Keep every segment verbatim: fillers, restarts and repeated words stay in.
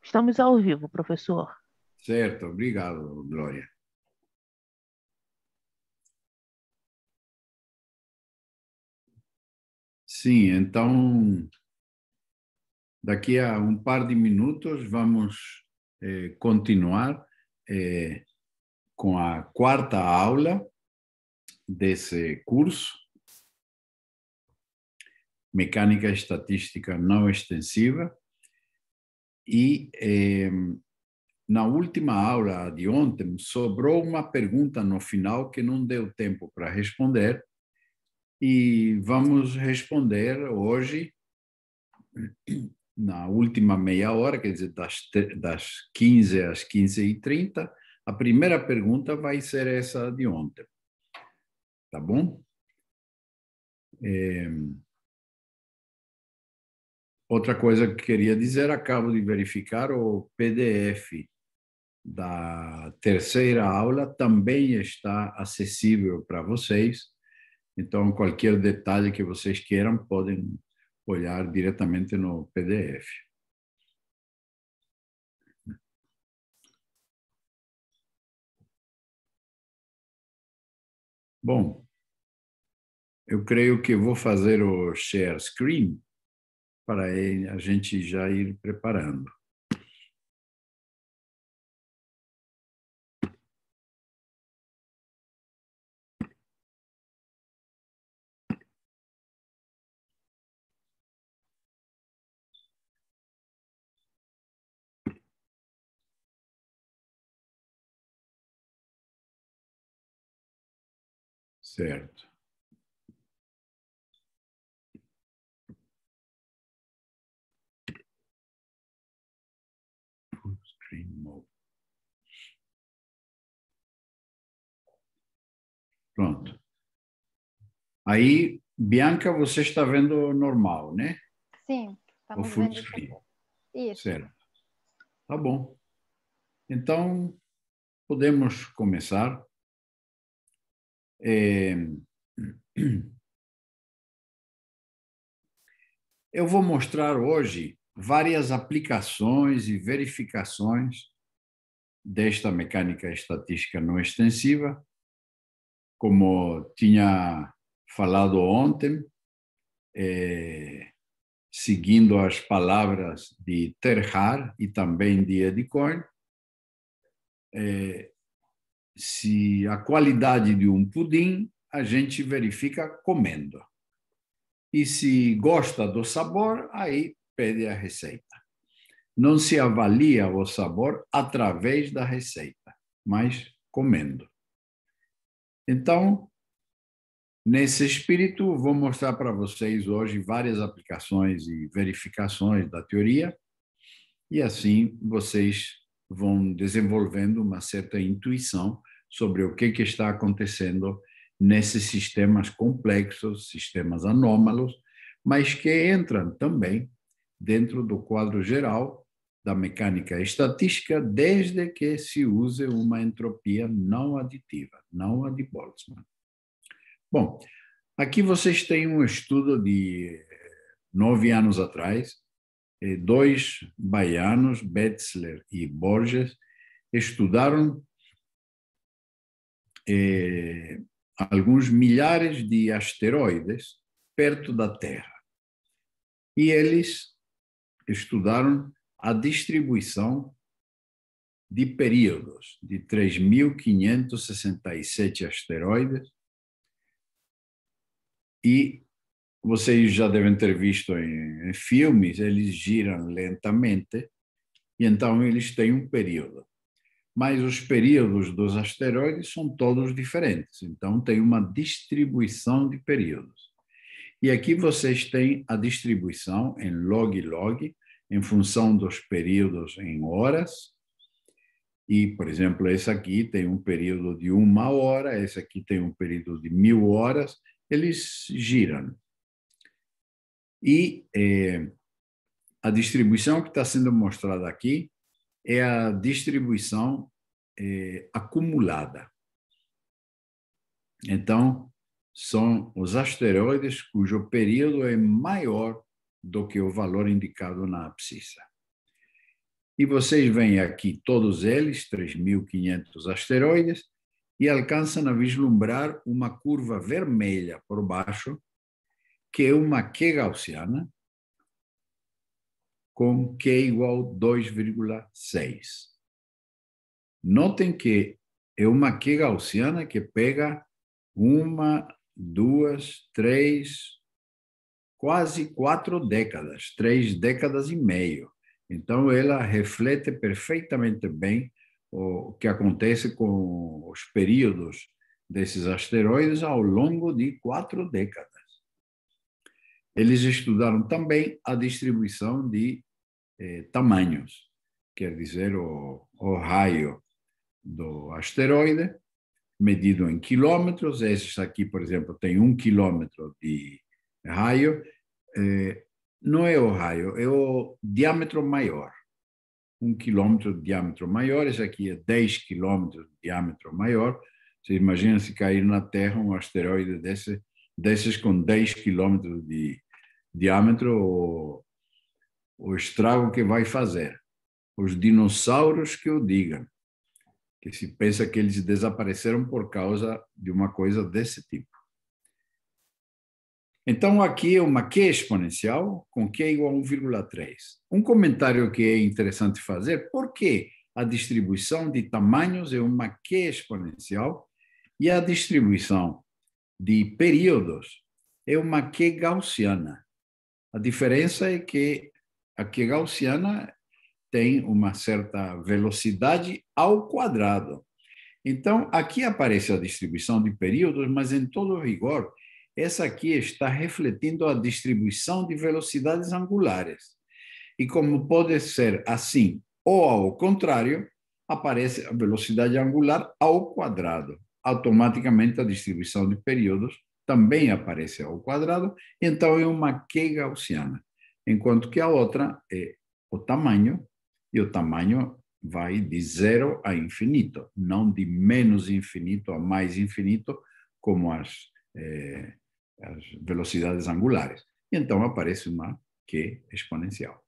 Estamos ao vivo, professor. Certo, obrigado, Glória. Sim, então, daqui a um par de minutos vamos eh, continuar eh, com a quarta aula desse curso, Mecânica Estatística Não Extensiva, e eh, na última aula de ontem sobrou uma pergunta no final que não deu tempo para responder, e vamos responder hoje, na última meia hora, quer dizer, das, das quinze às quinze e trinta, a primeira pergunta vai ser essa de ontem. Tá bom? É... Outra coisa que queria dizer, acabo de verificar, o P D F da terceira aula também está acessível para vocês. Então, qualquer detalhe que vocês queiram, podem olhar diretamente no P D F. Bom, eu creio que vou fazer o share screen para a gente já ir preparando. Certo. Screen mode. Pronto. Aí, Bianca, você está vendo normal, né? Sim, O estamos full vendo screen. isso. Certo. Tá bom. Então, podemos começar. É... Eu vou mostrar hoje várias aplicações e verificações desta mecânica estatística não extensiva. Como tinha falado ontem, é, seguindo as palavras de Terhar e também de Eddie Cohen, é, se a qualidade de um pudim a gente verifica comendo. E se gosta do sabor, aí pede a receita. Não se avalia o sabor através da receita, mas comendo. Então, nesse espírito, vou mostrar para vocês hoje várias aplicações e verificações da teoria, e assim vocês vão desenvolvendo uma certa intuição sobre o que, que está acontecendo nesses sistemas complexos, sistemas anômalos, mas que entram também dentro do quadro geral da mecânica estatística, desde que se use uma entropia não aditiva, não a de Boltzmann. Bom, aqui vocês têm um estudo de nove anos atrás. Dois baianos, Betzler e Borges, estudaram eh, alguns milhares de asteroides perto da Terra. E eles estudaram a distribuição de períodos de três mil quinhentos e sessenta e sete asteroides, e vocês já devem ter visto em, em filmes, eles giram lentamente, e então eles têm um período. Mas os períodos dos asteroides são todos diferentes, então tem uma distribuição de períodos. E aqui vocês têm a distribuição em log-log, em função dos períodos em horas. E, por exemplo, esse aqui tem um período de uma hora, esse aqui tem um período de mil horas, eles giram. E eh, a distribuição que está sendo mostrada aqui é a distribuição eh, acumulada. Então, são os asteroides cujo período é maior do que o valor indicado na abscissa. E vocês veem aqui todos eles, três mil e quinhentos asteroides, e alcançam a vislumbrar uma curva vermelha por baixo, que é uma Q gaussiana, com Q igual a dois vírgula seis. Notem que é uma Q gaussiana que pega uma, duas, três, quase quatro décadas, três décadas e meio. Então, ela reflete perfeitamente bem o que acontece com os períodos desses asteroides ao longo de quatro décadas. Eles estudaram também a distribuição de eh, tamanhos, quer dizer, o, o raio do asteroide, medido em quilômetros. Esses aqui, por exemplo, tem um quilômetro de raio. Eh, não é o raio, é o diâmetro maior. Um quilômetro de diâmetro maior, esse aqui é dez quilômetros de diâmetro maior. Você imagina se cair na Terra um asteroide desse, desses com dez quilômetros de diâmetro, o, o estrago que vai fazer. Os dinossauros que o digam, que se pensa que eles desapareceram por causa de uma coisa desse tipo. Então, aqui é uma Q exponencial com Q igual a um vírgula três. Um comentário que é interessante fazer: por que a distribuição de tamanhos é uma Q exponencial e a distribuição de períodos é uma Q gaussiana? A diferença é que a Q gaussiana tem uma certa velocidade ao quadrado. Então, aqui aparece a distribuição de períodos, mas em todo rigor, essa aqui está refletindo a distribuição de velocidades angulares. E como pode ser assim ou ao contrário, aparece a velocidade angular ao quadrado. Automaticamente a distribuição de períodos também aparece ao quadrado, então é uma Q gaussiana, enquanto que a outra é o tamanho, e o tamanho vai de zero a infinito, não de menos infinito a mais infinito, como as eh, as velocidades angulares. E então aparece uma Q exponencial.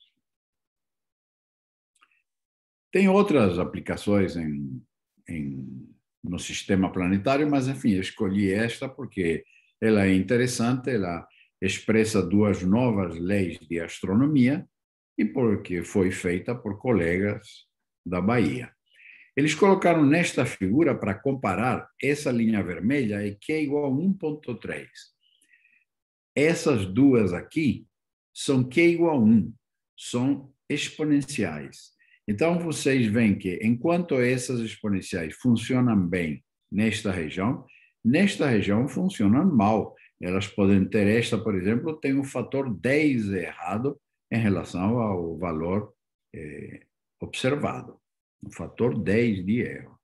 Tem outras aplicações em, em, no sistema planetário, mas, enfim, eu escolhi esta porque ela é interessante, ela expressa duas novas leis de astronomia e porque foi feita por colegas da Bahia. Eles colocaram nesta figura, para comparar, essa linha vermelha é Q igual a um vírgula três. Essas duas aqui são Q igual a um, são exponenciais. Então, vocês veem que, enquanto essas exponenciais funcionam bem nesta região, nesta região funcionam mal. Elas podem ter, esta, por exemplo, tem um fator dez errado em relação ao valor eh, observado. Um fator dez de erro.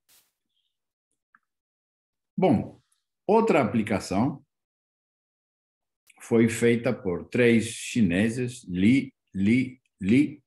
Bom, outra aplicação foi feita por três chineses, Li, Li, Li.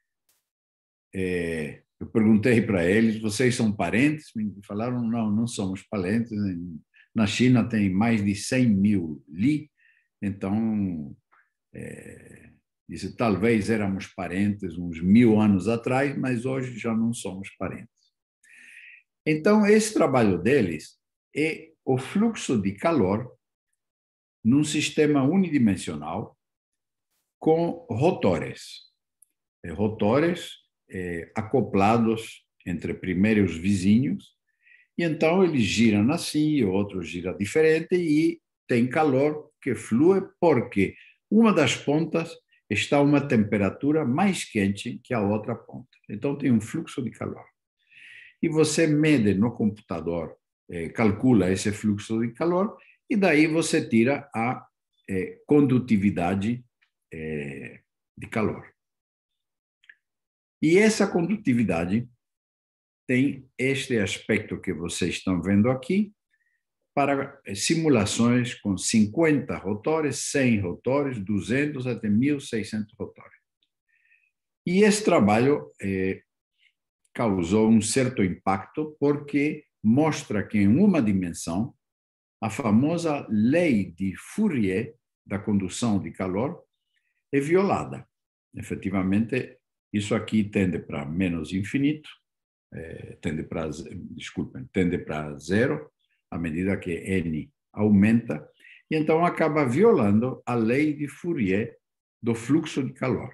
É, eu perguntei para eles: vocês são parentes? Me falaram: não, não somos parentes. Na China tem mais de cem mil Li, então, é, disse, talvez éramos parentes uns mil anos atrás, mas hoje já não somos parentes. Então, esse trabalho deles é o fluxo de calor num sistema unidimensional com rotores. Rotores eh, acoplados entre primeiros vizinhos, e então eles giram assim, outros giram diferente, e tem calor que flui porque uma das pontas está a uma temperatura mais quente que a outra ponta. Então tem um fluxo de calor. E você mede no computador, eh, calcula esse fluxo de calor, e daí você tira a eh, condutividade eh, de calor. E essa condutividade tem este aspecto que vocês estão vendo aqui, para simulações com cinquenta rotores, cem rotores, duzentos até mil e seiscentos rotores. E esse trabalho eh, causou um certo impacto, porque mostra que em uma dimensão a famosa lei de Fourier da condução de calor é violada. Efetivamente, Isso aqui tende para menos infinito, eh, tende para, desculpem, tende para zero, à medida que n aumenta, e então acaba violando a lei de Fourier do fluxo de calor.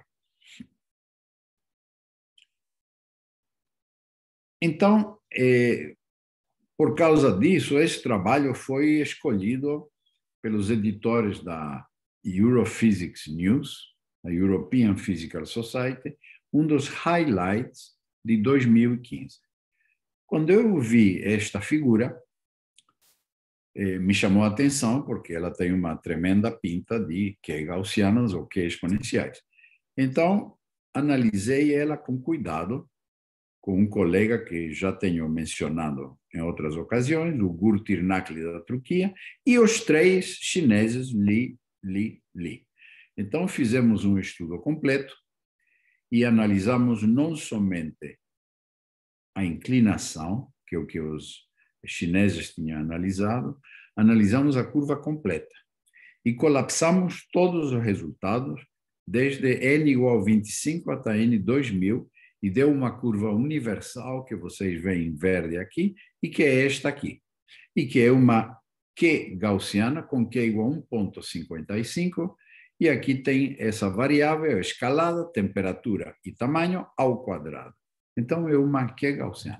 Então, eh, por causa disso, esse trabalho foi escolhido pelos editores da Europhysics News, a European Physical Society, um dos highlights de dois mil e quinze. Quando eu vi esta figura, eh, me chamou a atenção porque ela tem uma tremenda pinta de Q gaussianas ou Q exponenciais. Então, analisei ela com cuidado, com um colega que já tenho mencionado em outras ocasiões, o Gurtir Nakli da Turquia, e os três chineses Li, Li, Li. Então, fizemos um estudo completo e analisamos não somente a inclinação, que é o que os chineses tinham analisado, analisamos a curva completa e colapsamos todos os resultados, desde n igual a vinte e cinco até n dois mil, e deu uma curva universal que vocês veem em verde aqui, e que é esta aqui, e que é uma Q gaussiana com Q igual a um ponto cinquenta e cinco, e aqui tem essa variável escalada, temperatura e tamanho ao quadrado. Então, é uma Q gaussiana.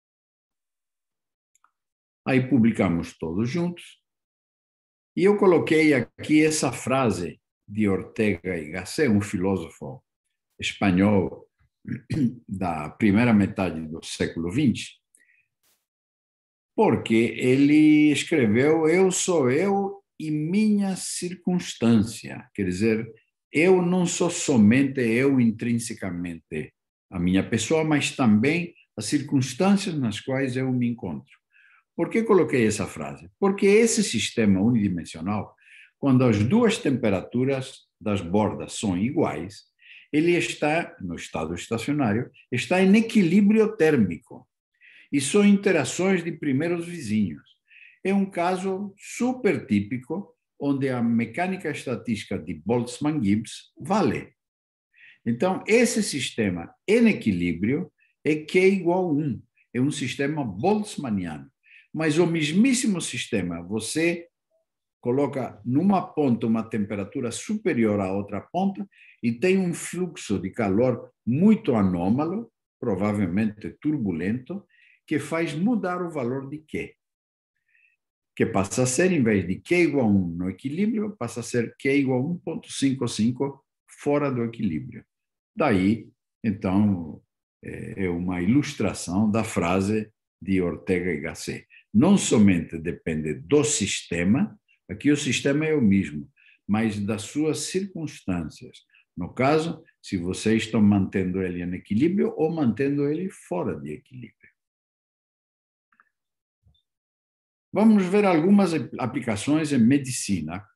Aí publicamos todos juntos, e eu coloquei aqui essa frase de Ortega y Gasset, um filósofo espanhol da primeira metade do século vinte, porque ele escreveu: eu sou eu e minha circunstância. Quer dizer, eu não sou somente eu intrinsecamente, a minha pessoa, mas também as circunstâncias nas quais eu me encontro. Por que coloquei essa frase? Porque esse sistema unidimensional, quando as duas temperaturas das bordas são iguais, ele está, no estado estacionário, está em equilíbrio térmico. E são interações de primeiros vizinhos. É um caso super típico, onde a mecânica estatística de Boltzmann-Gibbs vale. Então, esse sistema em equilíbrio é Q igual a um. É um sistema boltzmanniano. Mas o mesmíssimo sistema, você coloca numa ponta uma temperatura superior à outra ponta e tem um fluxo de calor muito anômalo, provavelmente turbulento, que faz mudar o valor de Q. Que passa a ser, em vez de Q igual a um no equilíbrio, passa a ser Q igual a um ponto cinquenta e cinco fora do equilíbrio. Daí, então, é uma ilustração da frase de Ortega y Gasset. Não somente depende do sistema, aqui o sistema é o mesmo, mas das suas circunstâncias. No caso, se vocês estão mantendo ele em equilíbrio ou mantendo ele fora de equilíbrio. Vamos ver algumas aplicações em medicina.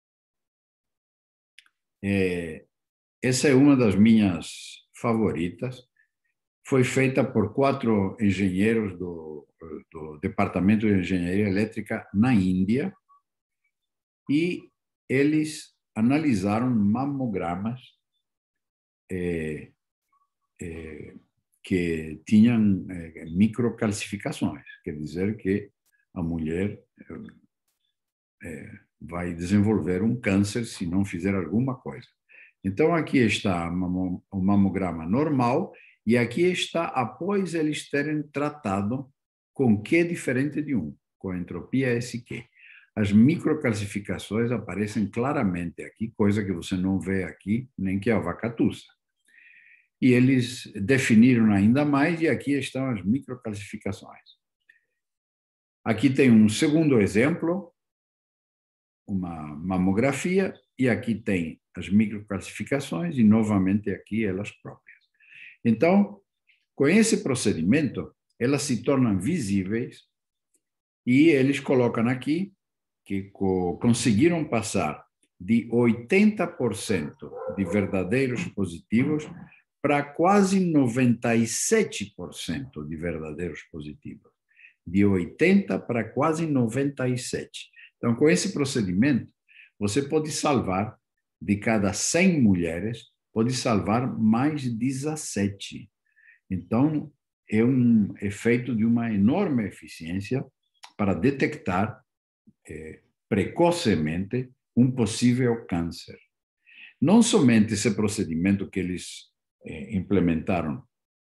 É, essa é uma das minhas favoritas. Foi feita por quatro engenheiros do, do Departamento de Engenharia Elétrica na Índia, e eles analisaram mamogramas é, é, que tinham é, microcalcificações, quer dizer que a mulher é, vai desenvolver um câncer se não fizer alguma coisa. Então, aqui está o mamograma normal, e aqui está após eles terem tratado com Q diferente de um, com a entropia S Q. As microcalcificações aparecem claramente aqui, coisa que você não vê aqui, nem que a vacatuça. E eles definiram ainda mais, e aqui estão as microcalcificações. Aqui tem um segundo exemplo, uma mamografia, e aqui tem as microcalcificações, e novamente aqui elas próprias. Então, com esse procedimento, elas se tornam visíveis, e eles colocam aqui que conseguiram passar de oitenta por cento de verdadeiros positivos para quase noventa e sete por cento de verdadeiros positivos. De oitenta para quase noventa e sete. Então, com esse procedimento, você pode salvar de cada cem mulheres, pode salvar mais dezessete. Então, é um efeito de uma enorme eficiência para detectar eh, precocemente um possível câncer. Não somente esse procedimento que eles eh, implementaram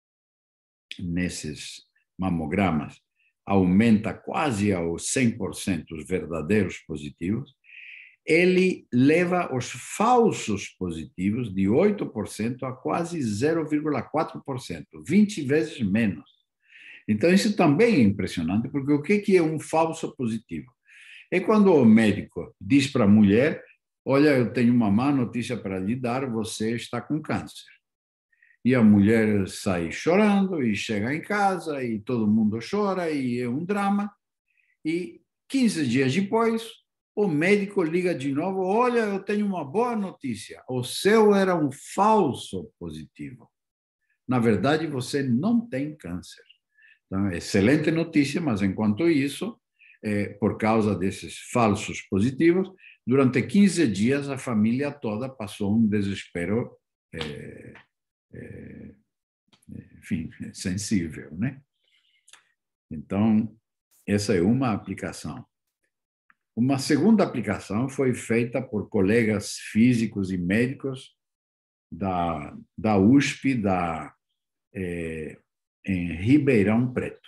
nesses mamogramas aumenta quase aos cem por cento os verdadeiros positivos, ele leva os falsos positivos de oito por cento a quase zero vírgula quatro por cento, vinte vezes menos. Então, isso também é impressionante, porque o que é um falso positivo? É quando o médico diz para a mulher: olha, eu tenho uma má notícia para lhe dar, você está com câncer. E a mulher sai chorando e chega em casa e todo mundo chora e é um drama. E quinze dias depois, o médico liga de novo: olha, eu tenho uma boa notícia, o seu era um falso positivo. Na verdade, você não tem câncer. Então, excelente notícia, mas enquanto isso, é, por causa desses falsos positivos, durante quinze dias a família toda passou um desespero, é, é, enfim, sensível, né? Então, essa é uma aplicação. Uma segunda aplicação foi feita por colegas físicos e médicos da, da U S P, da, é, em Ribeirão Preto.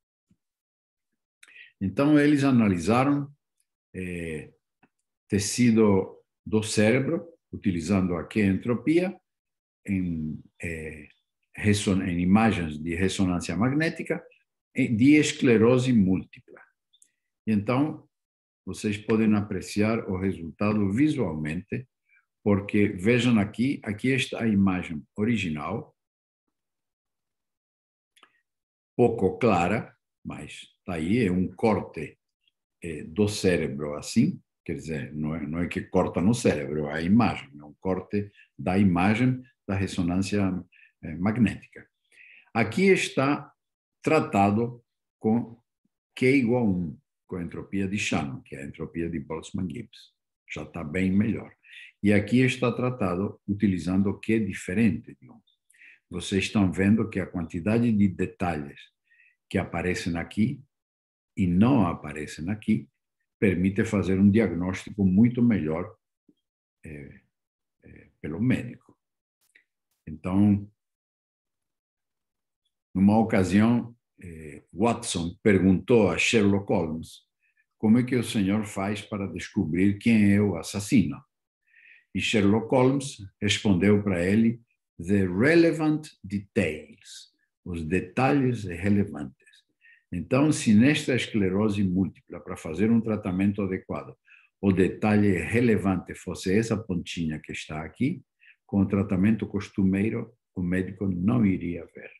Então, eles analisaram é, tecido do cérebro, utilizando a Q-entropia, em, é, em imagens de ressonância magnética, de esclerose múltipla. Então, vocês podem apreciar o resultado visualmente, porque vejam aqui, aqui está a imagem original, pouco clara, mas está aí, é um corte é, do cérebro assim, quer dizer, não é, não é que corta no cérebro, é a imagem, é um corte da imagem da ressonância é, magnética. Aqui está tratado com Q igual a um, com a entropia de Shannon, que é a entropia de Boltzmann-Gibbs. Já está bem melhor. E aqui está tratado utilizando o Q diferente de um. Vocês estão vendo que a quantidade de detalhes que aparecem aqui e não aparecem aqui permite fazer um diagnóstico muito melhor é, é, pelo médico. Então, numa ocasião, eh, Watson perguntou a Sherlock Holmes como é que o senhor faz para descobrir quem é o assassino. E Sherlock Holmes respondeu para ele: the relevant details, os detalhes relevantes. Então, se nesta esclerose múltipla, para fazer um tratamento adequado, o detalhe relevante fosse essa pontinha que está aqui, com o tratamento costumeiro, o médico não iria ver.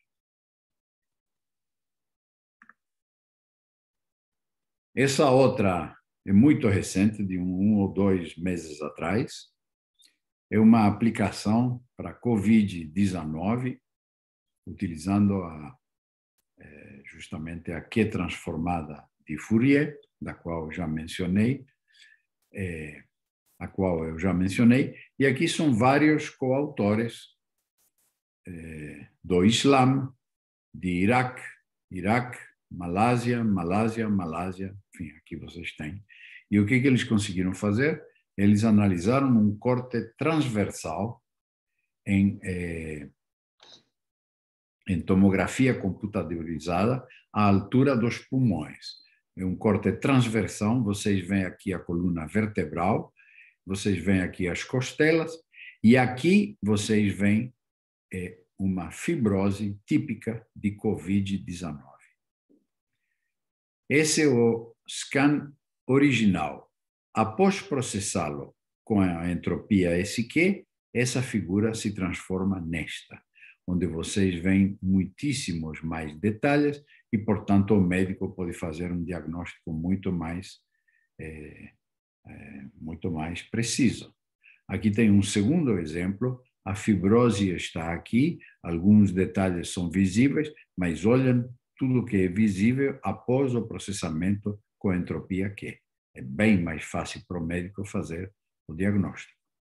Essa outra é muito recente, de um, um ou dois meses atrás. É uma aplicação para covid dezenove, utilizando a, é, justamente a Q transformada de Fourier, da qual eu já mencionei, é, a qual eu já mencionei, e aqui são vários coautores é, do Islã, de Iraque, Iraque, Malásia, Malásia, Malásia, enfim, aqui vocês têm. E o que, que eles conseguiram fazer? Eles analisaram um corte transversal em, eh, em tomografia computadorizada à altura dos pulmões. É um corte transversal, vocês veem aqui a coluna vertebral, vocês veem aqui as costelas, e aqui vocês veem eh, uma fibrose típica de covid dezenove. Esse é o scan original. Após processá-lo com a entropia S Q, essa figura se transforma nesta, onde vocês veem muitíssimos mais detalhes e, portanto, o médico pode fazer um diagnóstico muito mais, é, é, muito mais preciso. Aqui tem um segundo exemplo. A fibrose está aqui, alguns detalhes são visíveis, mas olhem tudo que é visível após o processamento com a entropia Q. É bem mais fácil para o médico fazer o diagnóstico.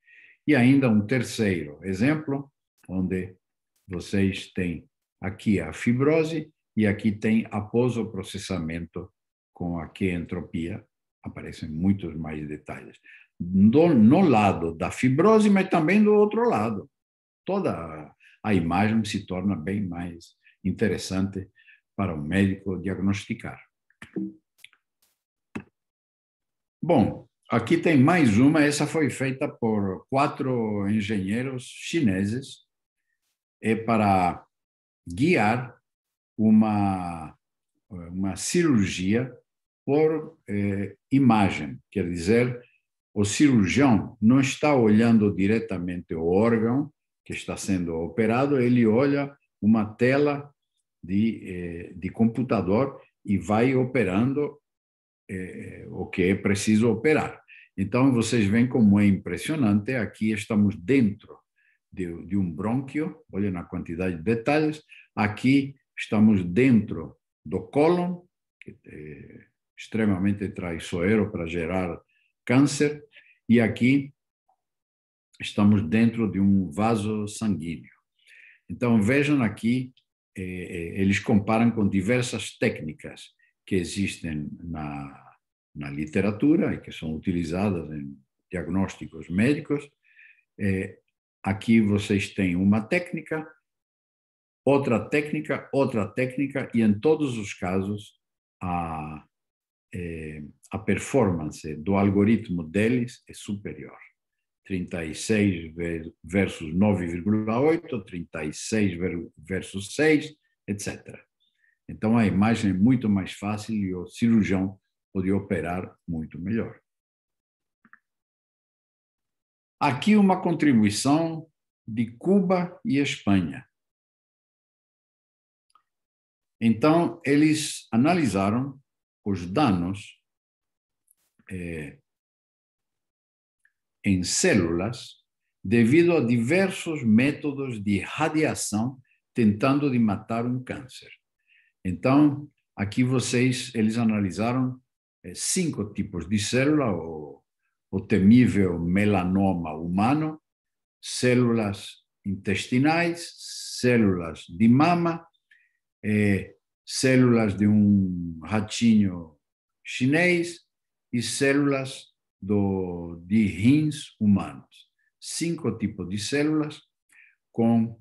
E ainda um terceiro exemplo, onde vocês têm aqui a fibrose e aqui tem após o processamento com a Q-entropia, aparecem muitos mais detalhes. Do, no lado da fibrose, mas também do outro lado. Toda a imagem se torna bem mais interessante para o médico diagnosticar. Bom, aqui tem mais uma, essa foi feita por quatro engenheiros chineses, é para guiar uma, uma cirurgia por eh, imagem, quer dizer, o cirurgião não está olhando diretamente o órgão que está sendo operado, ele olha uma tela de, eh, de computador e vai operando eh, o que é preciso operar. Então, vocês veem como é impressionante, aqui estamos dentro de, de um brônquio, olha na quantidade de detalhes, aqui estamos dentro do cólon, que é extremamente traiçoeiro para gerar câncer, e aqui estamos dentro de um vaso sanguíneo. Então, vejam aqui, eh, eles comparam com diversas técnicas que existem na, na literatura e que são utilizadas em diagnósticos médicos. Eh, aqui vocês têm uma técnica, outra técnica, outra técnica, e em todos os casos, a a performance do algoritmo deles é superior. trinta e seis versus nove vírgula oito, trinta e seis versus seis, etcétera. Então, a imagem é muito mais fácil e o cirurgião pode operar muito melhor. Aqui uma contribuição de Cuba e Espanha. Então, eles analisaram os danos eh, em células devido a diversos métodos de radiação tentando de matar um câncer. Então, aqui vocês, eles analisaram eh, cinco tipos de célula, o, o temível melanoma humano, células intestinais, células de mama, eh, células de um ratinho chinês e células do, de rins humanos. Cinco tipos de células com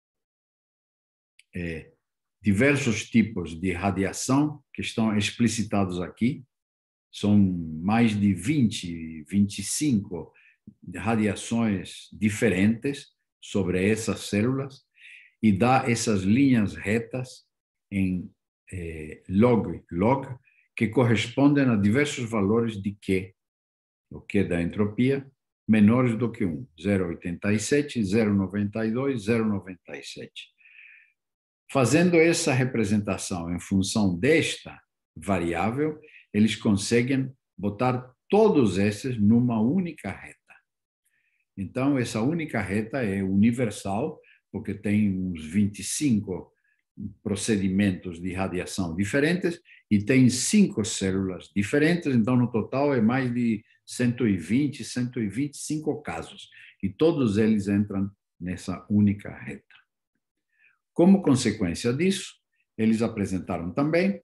é, diversos tipos de radiação que estão explicitados aqui. São mais de vinte, vinte e cinco radiações diferentes sobre essas células e dá essas linhas retas em eh, log, log, que correspondem a diversos valores de Q, o Q da entropia, menores do que um, zero vírgula oitenta e sete, zero vírgula noventa e dois, zero vírgula noventa e sete. Fazendo essa representação em função desta variável, eles conseguem botar todos esses numa única reta. Então, essa única reta é universal, porque tem uns vinte e cinco procedimentos de radiação diferentes e tem cinco células diferentes, então no total é mais de cento e vinte, cento e vinte e cinco casos, e todos eles entram nessa única reta. Como consequência disso, eles apresentaram também,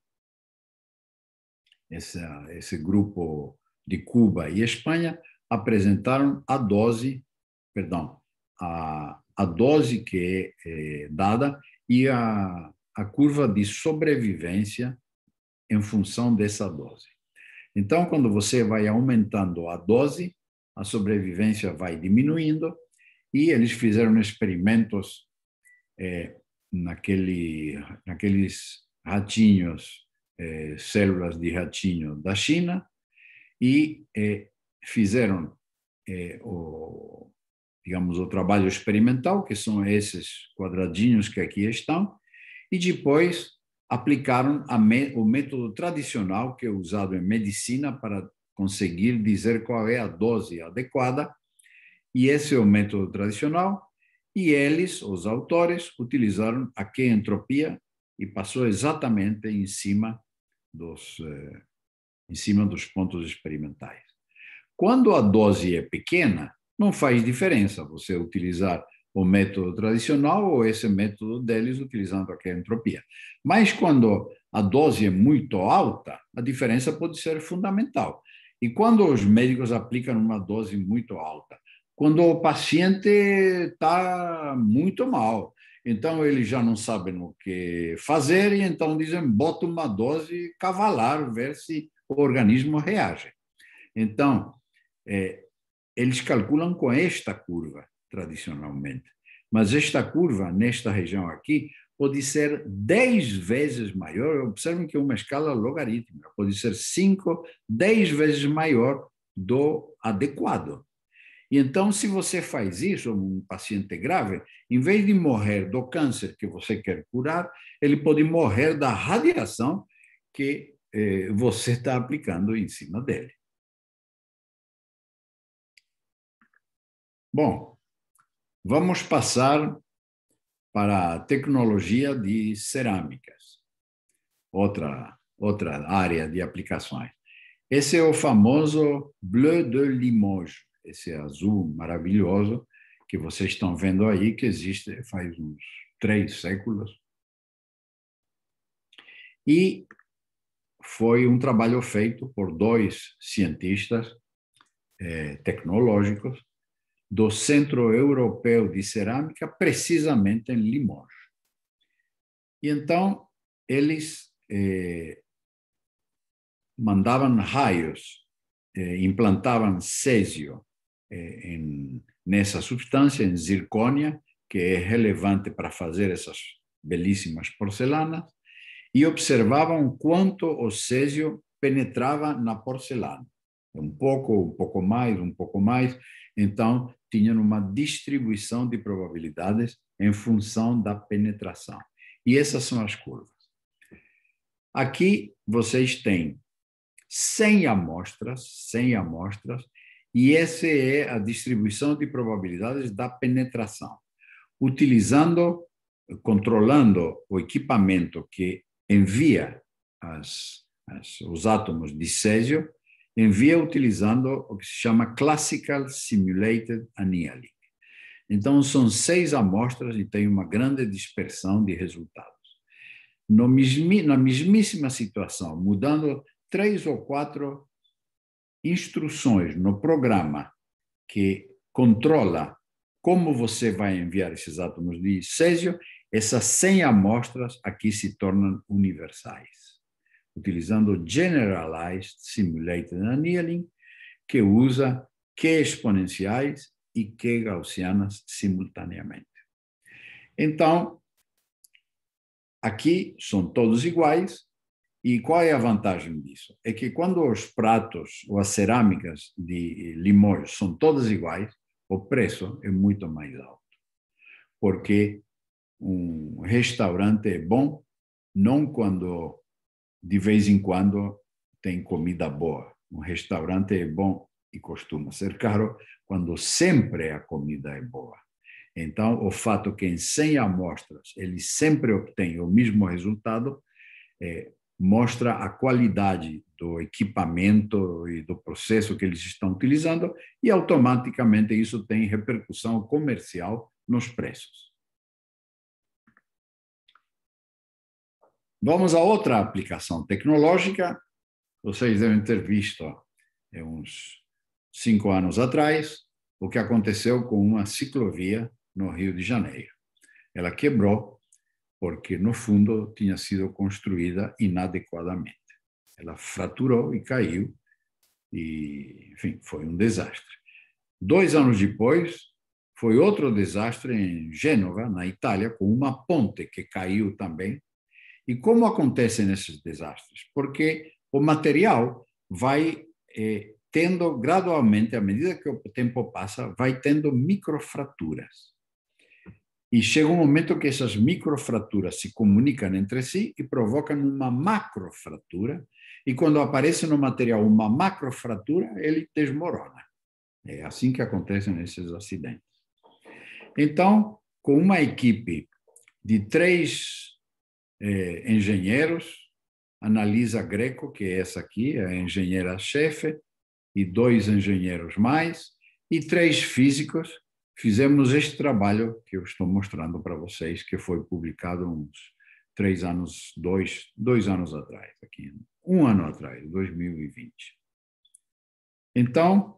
esse, esse grupo de Cuba e Espanha, apresentaram a dose, perdão, a, a dose que é, é dada e a, a curva de sobrevivência em função dessa dose. Então, quando você vai aumentando a dose, a sobrevivência vai diminuindo, e eles fizeram experimentos é, naquele, naqueles ratinhos, é, células de ratinho da China, e é, fizeram é, o, digamos, o trabalho experimental, que são esses quadradinhos que aqui estão, e depois aplicaram a me, o método tradicional que é usado em medicina para conseguir dizer qual é a dose adequada, e esse é o método tradicional, e eles, os autores, utilizaram a Q-entropia e passou exatamente em cima dos, eh, em cima dos pontos experimentais. Quando a dose é pequena, não faz diferença você utilizar o método tradicional ou esse método deles utilizando a entropia. Mas quando a dose é muito alta, a diferença pode ser fundamental. E quando os médicos aplicam uma dose muito alta? Quando o paciente está muito mal. Então, eles já não sabem o que fazer e então dizem, bota uma dose cavalar, ver se o organismo reage. Então, é, eles calculam com esta curva, tradicionalmente. Mas esta curva, nesta região aqui, pode ser dez vezes maior. Observem que é uma escala logarítmica. Pode ser cinco, dez vezes maior do adequado. E então, se você faz isso, um paciente grave, em vez de morrer do câncer que você quer curar, ele pode morrer da radiação que eh, você está aplicando em cima dele. Bom, vamos passar para a tecnologia de cerâmicas, outra, outra área de aplicações. Esse é o famoso Bleu de Limoges, esse azul maravilhoso que vocês estão vendo aí, que existe faz uns três séculos. E foi um trabalho feito por dois cientistas eh, tecnológicos do Centro Europeu de Cerâmica, precisamente em Limoges. E então, eles eh, mandavam raios, eh, implantavam césio eh, em, nessa substância, em zircônia, que é relevante para fazer essas belíssimas porcelanas, e observavam quanto o césio penetrava na porcelana. Um pouco, um pouco mais, um pouco mais. Então, tinham uma distribuição de probabilidades em função da penetração. E essas são as curvas. Aqui vocês têm cem amostras, cem amostras, e essa é a distribuição de probabilidades da penetração. Utilizando, controlando o equipamento que envia as, as, os átomos de césio, envia utilizando o que se chama Classical Simulated Annealing. Então, são seis amostras e tem uma grande dispersão de resultados. No mesmi, na mesmíssima situação, mudando três ou quatro instruções no programa que controla como você vai enviar esses átomos de césio, essas cem amostras aqui se tornam universais, utilizando Generalized Simulated Annealing, que usa Q exponenciais e Q gaussianas simultaneamente. Então, aqui são todos iguais, e qual é a vantagem disso? É que quando os pratos ou as cerâmicas de Limoges são todas iguais, o preço é muito mais alto, porque um restaurante é bom não quando de vez em quando tem comida boa. Um restaurante é bom e costuma ser caro quando sempre a comida é boa. Então, o fato que em cem amostras ele sempre obtém o mesmo resultado é, mostra a qualidade do equipamento e do processo que eles estão utilizando e automaticamente isso tem repercussão comercial nos preços. Vamos a outra aplicação tecnológica. Vocês devem ter visto é, uns cinco anos atrás o que aconteceu com uma ciclovia no Rio de Janeiro. Ela quebrou porque, no fundo, tinha sido construída inadequadamente. Ela fraturou e caiu, e, enfim, foi um desastre. Dois anos depois, foi outro desastre em Gênova, na Itália, com uma ponte que caiu também. E como acontece nesses desastres? Porque o material vai eh, tendo gradualmente, à medida que o tempo passa, vai tendo microfraturas. E chega um momento que essas microfraturas se comunicam entre si e provocam uma macrofratura. E quando aparece no material uma macrofratura, ele desmorona. É assim que acontecem esses acidentes. Então, com uma equipe de três eh, engenheiros, Analisa Greco, que é essa aqui, a engenheira-chefe, e dois engenheiros mais, e três físicos fizemos este trabalho que eu estou mostrando para vocês, que foi publicado uns três anos, dois, dois anos atrás, aqui, um ano atrás, dois mil e vinte. Então,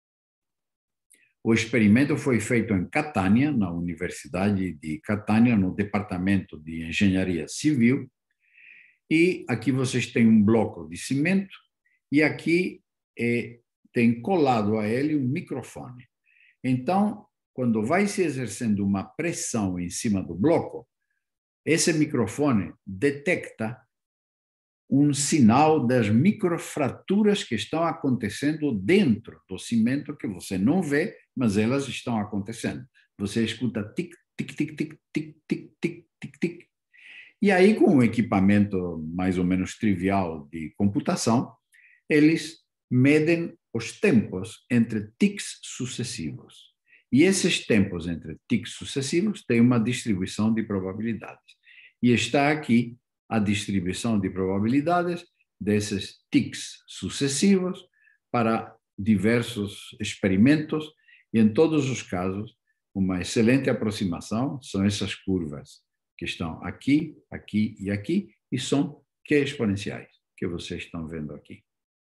o experimento foi feito em Catânia, na Universidade de Catânia, no Departamento de Engenharia Civil, e aqui vocês têm um bloco de cimento, e aqui é, tem colado a ele um microfone. Então, quando vai se exercendo uma pressão em cima do bloco, esse microfone detecta um sinal das microfraturas que estão acontecendo dentro do cimento, que você não vê, mas elas estão acontecendo. Você escuta tic, tic, tic, tic, tic, tic, tic, tic, tic. E aí, com um equipamento mais ou menos trivial de computação, eles medem os tempos entre tics sucessivos. E esses tempos entre tics sucessivos têm uma distribuição de probabilidades. E está aqui a distribuição de probabilidades desses tics sucessivos para diversos experimentos, e em todos os casos, uma excelente aproximação são essas curvas que estão aqui, aqui e aqui, e são Q exponenciais, que vocês estão vendo aqui.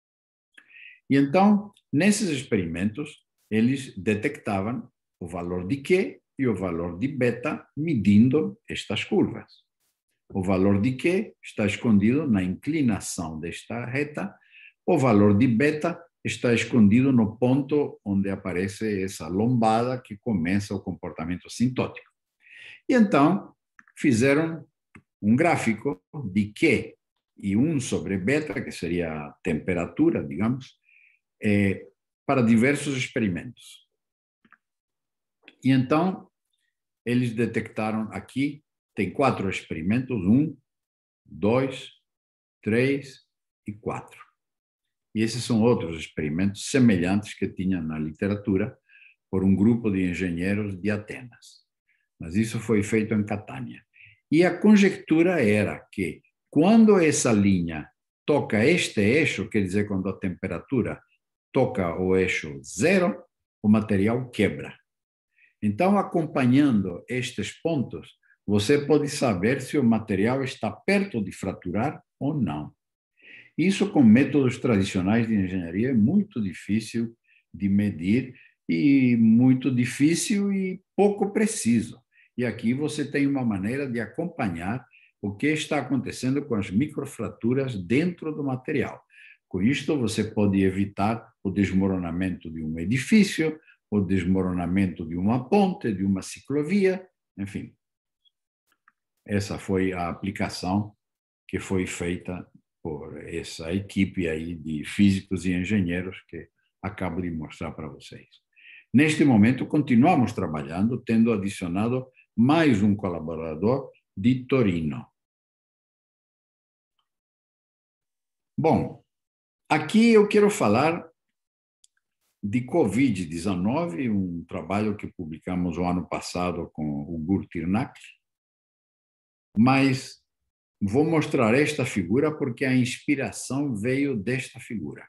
E então, nesses experimentos, eles detectavam o valor de Q e o valor de beta medindo estas curvas. O valor de Q está escondido na inclinação desta reta, o valor de beta está escondido no ponto onde aparece essa lombada que começa o comportamento sintótico. E então, fizeram um gráfico de Q e um sobre beta, que seria a temperatura, digamos, é, para diversos experimentos. E então, eles detectaram aqui, tem quatro experimentos, um, dois, três e quatro. E esses são outros experimentos semelhantes que tinha na literatura por um grupo de engenheiros de Atenas. Mas isso foi feito em Catânia. E a conjectura era que, quando essa linha toca este eixo, quer dizer, quando a temperatura toca o eixo zero, o material quebra. Então, acompanhando estes pontos, você pode saber se o material está perto de fraturar ou não. Isso, com métodos tradicionais de engenharia, é muito difícil de medir e muito difícil e pouco preciso. E aqui você tem uma maneira de acompanhar o que está acontecendo com as microfraturas dentro do material. Com isto, você pode evitar o desmoronamento de um edifício, o desmoronamento de uma ponte, de uma ciclovia, enfim. Essa foi a aplicação que foi feita por essa equipe aí de físicos e engenheiros que acabo de mostrar para vocês. Neste momento, continuamos trabalhando, tendo adicionado mais um colaborador de Torino. Bom, aqui eu quero falar de covid dezenove, um trabalho que publicamos o ano passado com o Gur Tirnak, mas vou mostrar esta figura porque a inspiração veio desta figura.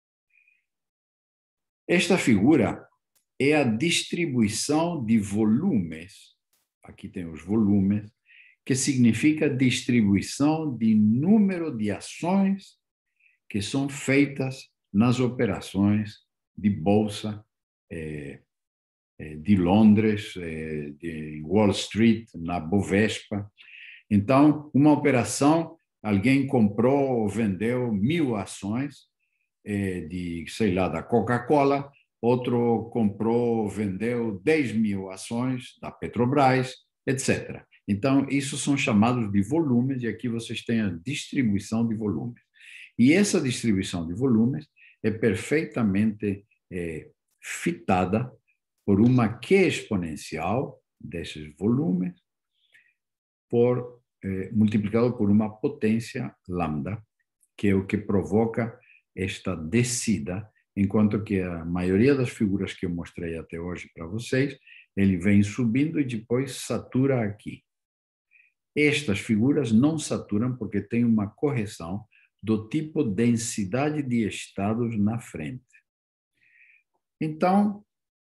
Esta figura é a distribuição de volumes, aqui tem os volumes, que significa distribuição de número de ações que são feitas nas operações de bolsa eh, de Londres, eh, de Wall Street, na Bovespa. Então, uma operação, alguém comprou ou vendeu mil ações eh, de, sei lá, da Coca-Cola, outro comprou ou vendeu dez mil ações da Petrobras, etcétera. Então, isso são chamados de volumes, e aqui vocês têm a distribuição de volumes. E essa distribuição de volumes é perfeitamente é, fitada por uma Q exponencial desses volumes, por, eh, multiplicado por uma potência lambda, que é o que provoca esta descida, enquanto que a maioria das figuras que eu mostrei até hoje para vocês, ele vem subindo e depois satura aqui. Estas figuras não saturam porque tem uma correção do tipo densidade de estados na frente. Então,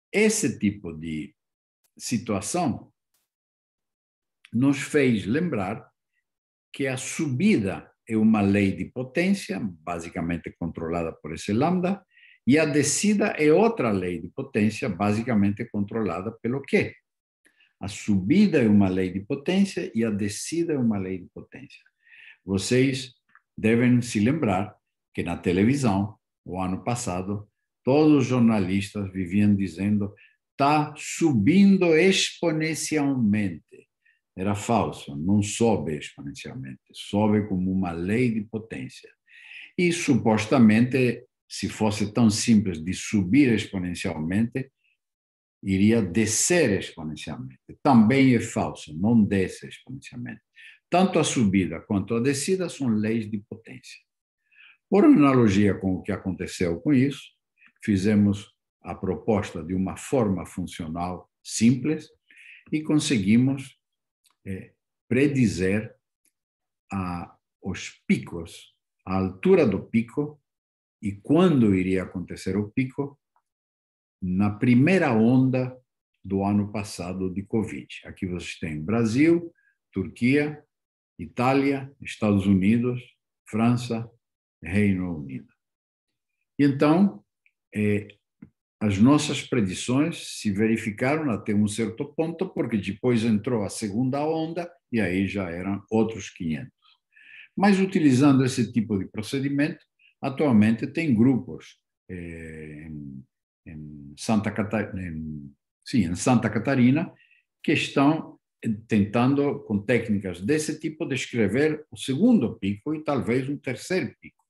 esse tipo de situação nos fez lembrar que a subida é uma lei de potência, basicamente controlada por esse lambda, e a descida é outra lei de potência, basicamente controlada pelo Q. A subida é uma lei de potência e a descida é uma lei de potência. Vocês devem se lembrar que na televisão, o ano passado, todos os jornalistas viviam dizendo está subindo exponencialmente. Era falso, não sobe exponencialmente, sobe como uma lei de potência. E, supostamente, se fosse tão simples de subir exponencialmente, iria descer exponencialmente. Também é falso, não desce exponencialmente. Tanto a subida quanto a descida são leis de potência. Por analogia com o que aconteceu com isso, fizemos a proposta de uma forma funcional simples e conseguimos é, predizer a, os picos, a altura do pico e quando iria acontecer o pico na primeira onda do ano passado de Covid. Aqui vocês têm Brasil, Turquia, Itália, Estados Unidos, França, Reino Unido. E então, eh, as nossas predições se verificaram até um certo ponto, porque depois entrou a segunda onda e aí já eram outros quinhentos. Mas utilizando esse tipo de procedimento, atualmente tem grupos eh, em, em, Santa Catarina, em, sim, em Santa Catarina que estão tentando, com técnicas desse tipo, descrever o segundo pico e talvez um terceiro pico.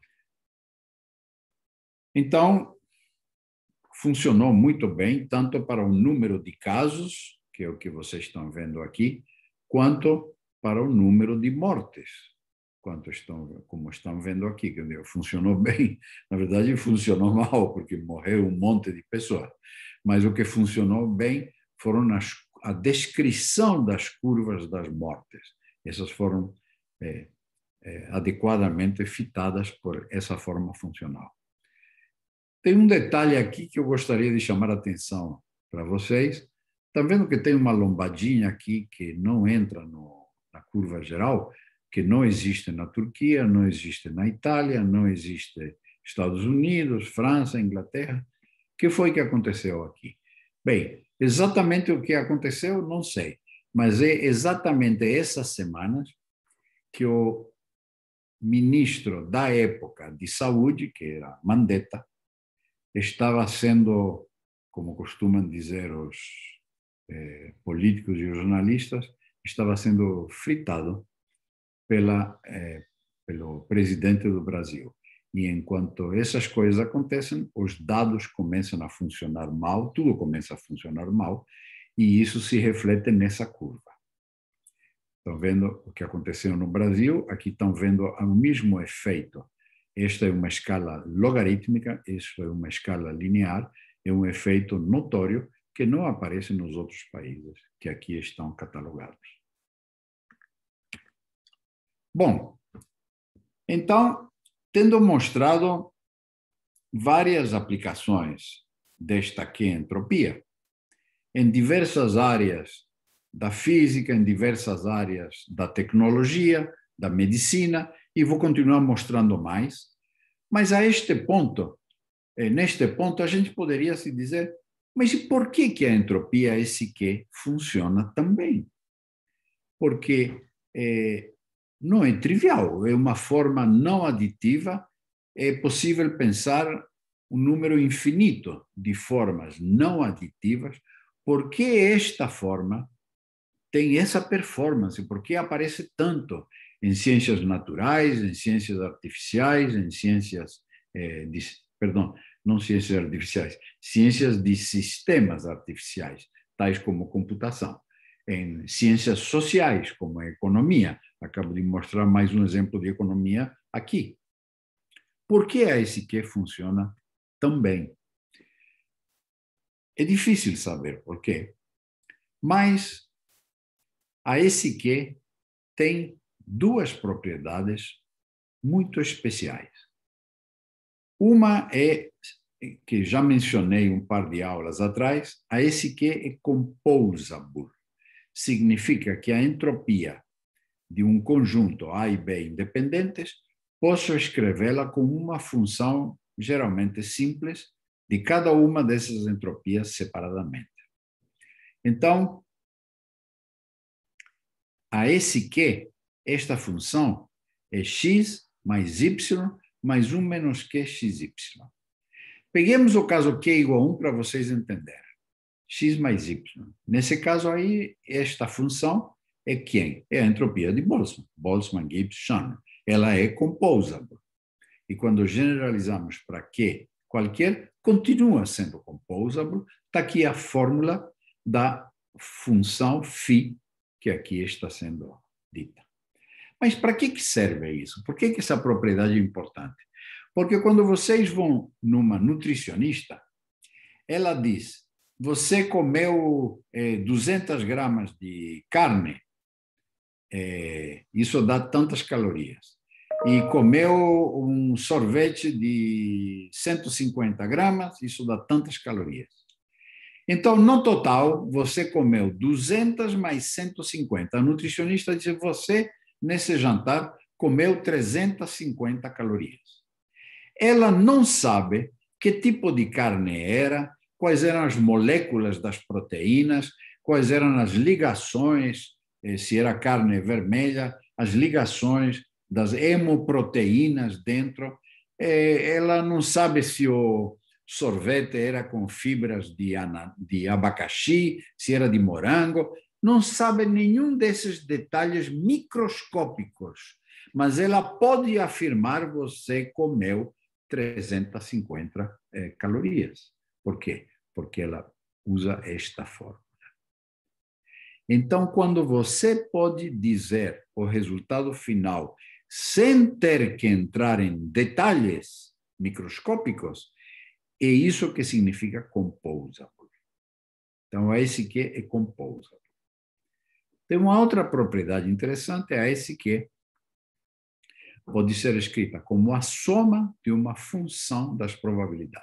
Então, funcionou muito bem, tanto para o número de casos, que é o que vocês estão vendo aqui, quanto para o número de mortes, quanto estão, como estão vendo aqui. Quer dizer, funcionou bem, na verdade funcionou mal, porque morreu um monte de pessoas, mas o que funcionou bem foram as, a descrição das curvas das mortes. Essas foram é, é, adequadamente fitadas por essa forma funcional. Tem um detalhe aqui que eu gostaria de chamar a atenção para vocês. Estão vendo que tem uma lombadinha aqui que não entra no, na curva geral, que não existe na Turquia, não existe na Itália, não existe nos Estados Unidos, França, Inglaterra. O que foi que aconteceu aqui? Bem, exatamente o que aconteceu, não sei, mas é exatamente essas semanas que o ministro da época de saúde, que era Mandetta, estava sendo, como costumam dizer os eh, políticos e os jornalistas, estava sendo fritado pela, eh, pelo presidente do Brasil. E enquanto essas coisas acontecem, os dados começam a funcionar mal, tudo começa a funcionar mal, e isso se reflete nessa curva. Estão vendo o que aconteceu no Brasil, aqui estão vendo o mesmo efeito. Esta é uma escala logarítmica, isso é uma escala linear, é um efeito notório que não aparece nos outros países que aqui estão catalogados. Bom, então, tendo mostrado várias aplicações desta Q-entropia em diversas áreas da física, em diversas áreas da tecnologia, da medicina, e vou continuar mostrando mais. Mas a este ponto, neste ponto, a gente poderia se dizer, mas por que que a entropia, esse Q, funciona tão bem? Porque é, não é trivial, é uma forma não aditiva, é possível pensar um número infinito de formas não aditivas. Por que esta forma tem essa performance? Por que aparece tanto em ciências naturais, em ciências artificiais, em ciências, eh, de, perdão, não ciências artificiais, ciências de sistemas artificiais, tais como computação, em ciências sociais, como a economia. Acabo de mostrar mais um exemplo de economia aqui. Por que a S Q funciona tão bem? É difícil saber por quê, mas a S Q tem duas propriedades muito especiais. Uma é que já mencionei um par de aulas atrás, a S Q é composable. Significa que a entropia de um conjunto A e B independentes, posso escrevê-la como uma função geralmente simples de cada uma dessas entropias separadamente. Então, a S Q, esta função, é x mais y mais um menos q xy. Peguemos o caso q igual a um para vocês entenderem. X mais y. Nesse caso aí, esta função é quem? É a entropia de Boltzmann. Boltzmann, Gibbs, Shannon. Ela é composable. E quando generalizamos para Q qualquer, continua sendo composable. Está aqui a fórmula da função φ, que aqui está sendo dita. Mas para que serve isso? Por que essa propriedade é importante? Porque quando vocês vão numa nutricionista, ela diz, você comeu eh, duzentas gramas de carne, eh, isso dá tantas calorias. E comeu um sorvete de cento e cinquenta gramas, isso dá tantas calorias. Então, no total, você comeu duzentas mais cento e cinquenta. A nutricionista diz, você, nesse jantar, comeu trezentas e cinquenta calorias. Ela não sabe que tipo de carne era, quais eram as moléculas das proteínas, quais eram as ligações, se era carne vermelha, as ligações das hemoproteínas dentro. Ela não sabe se o sorvete era com fibras de, de abacaxi, se era de morango, não sabe nenhum desses detalhes microscópicos, mas ela pode afirmar você comeu trezentas e cinquenta eh, calorias. Por quê? Porque ela usa esta fórmula. Então, quando você pode dizer o resultado final sem ter que entrar em detalhes microscópicos, é isso que significa composable. Então, a S Q é composable. Tem uma outra propriedade interessante, a S Q pode ser escrita como a soma de uma função das probabilidades.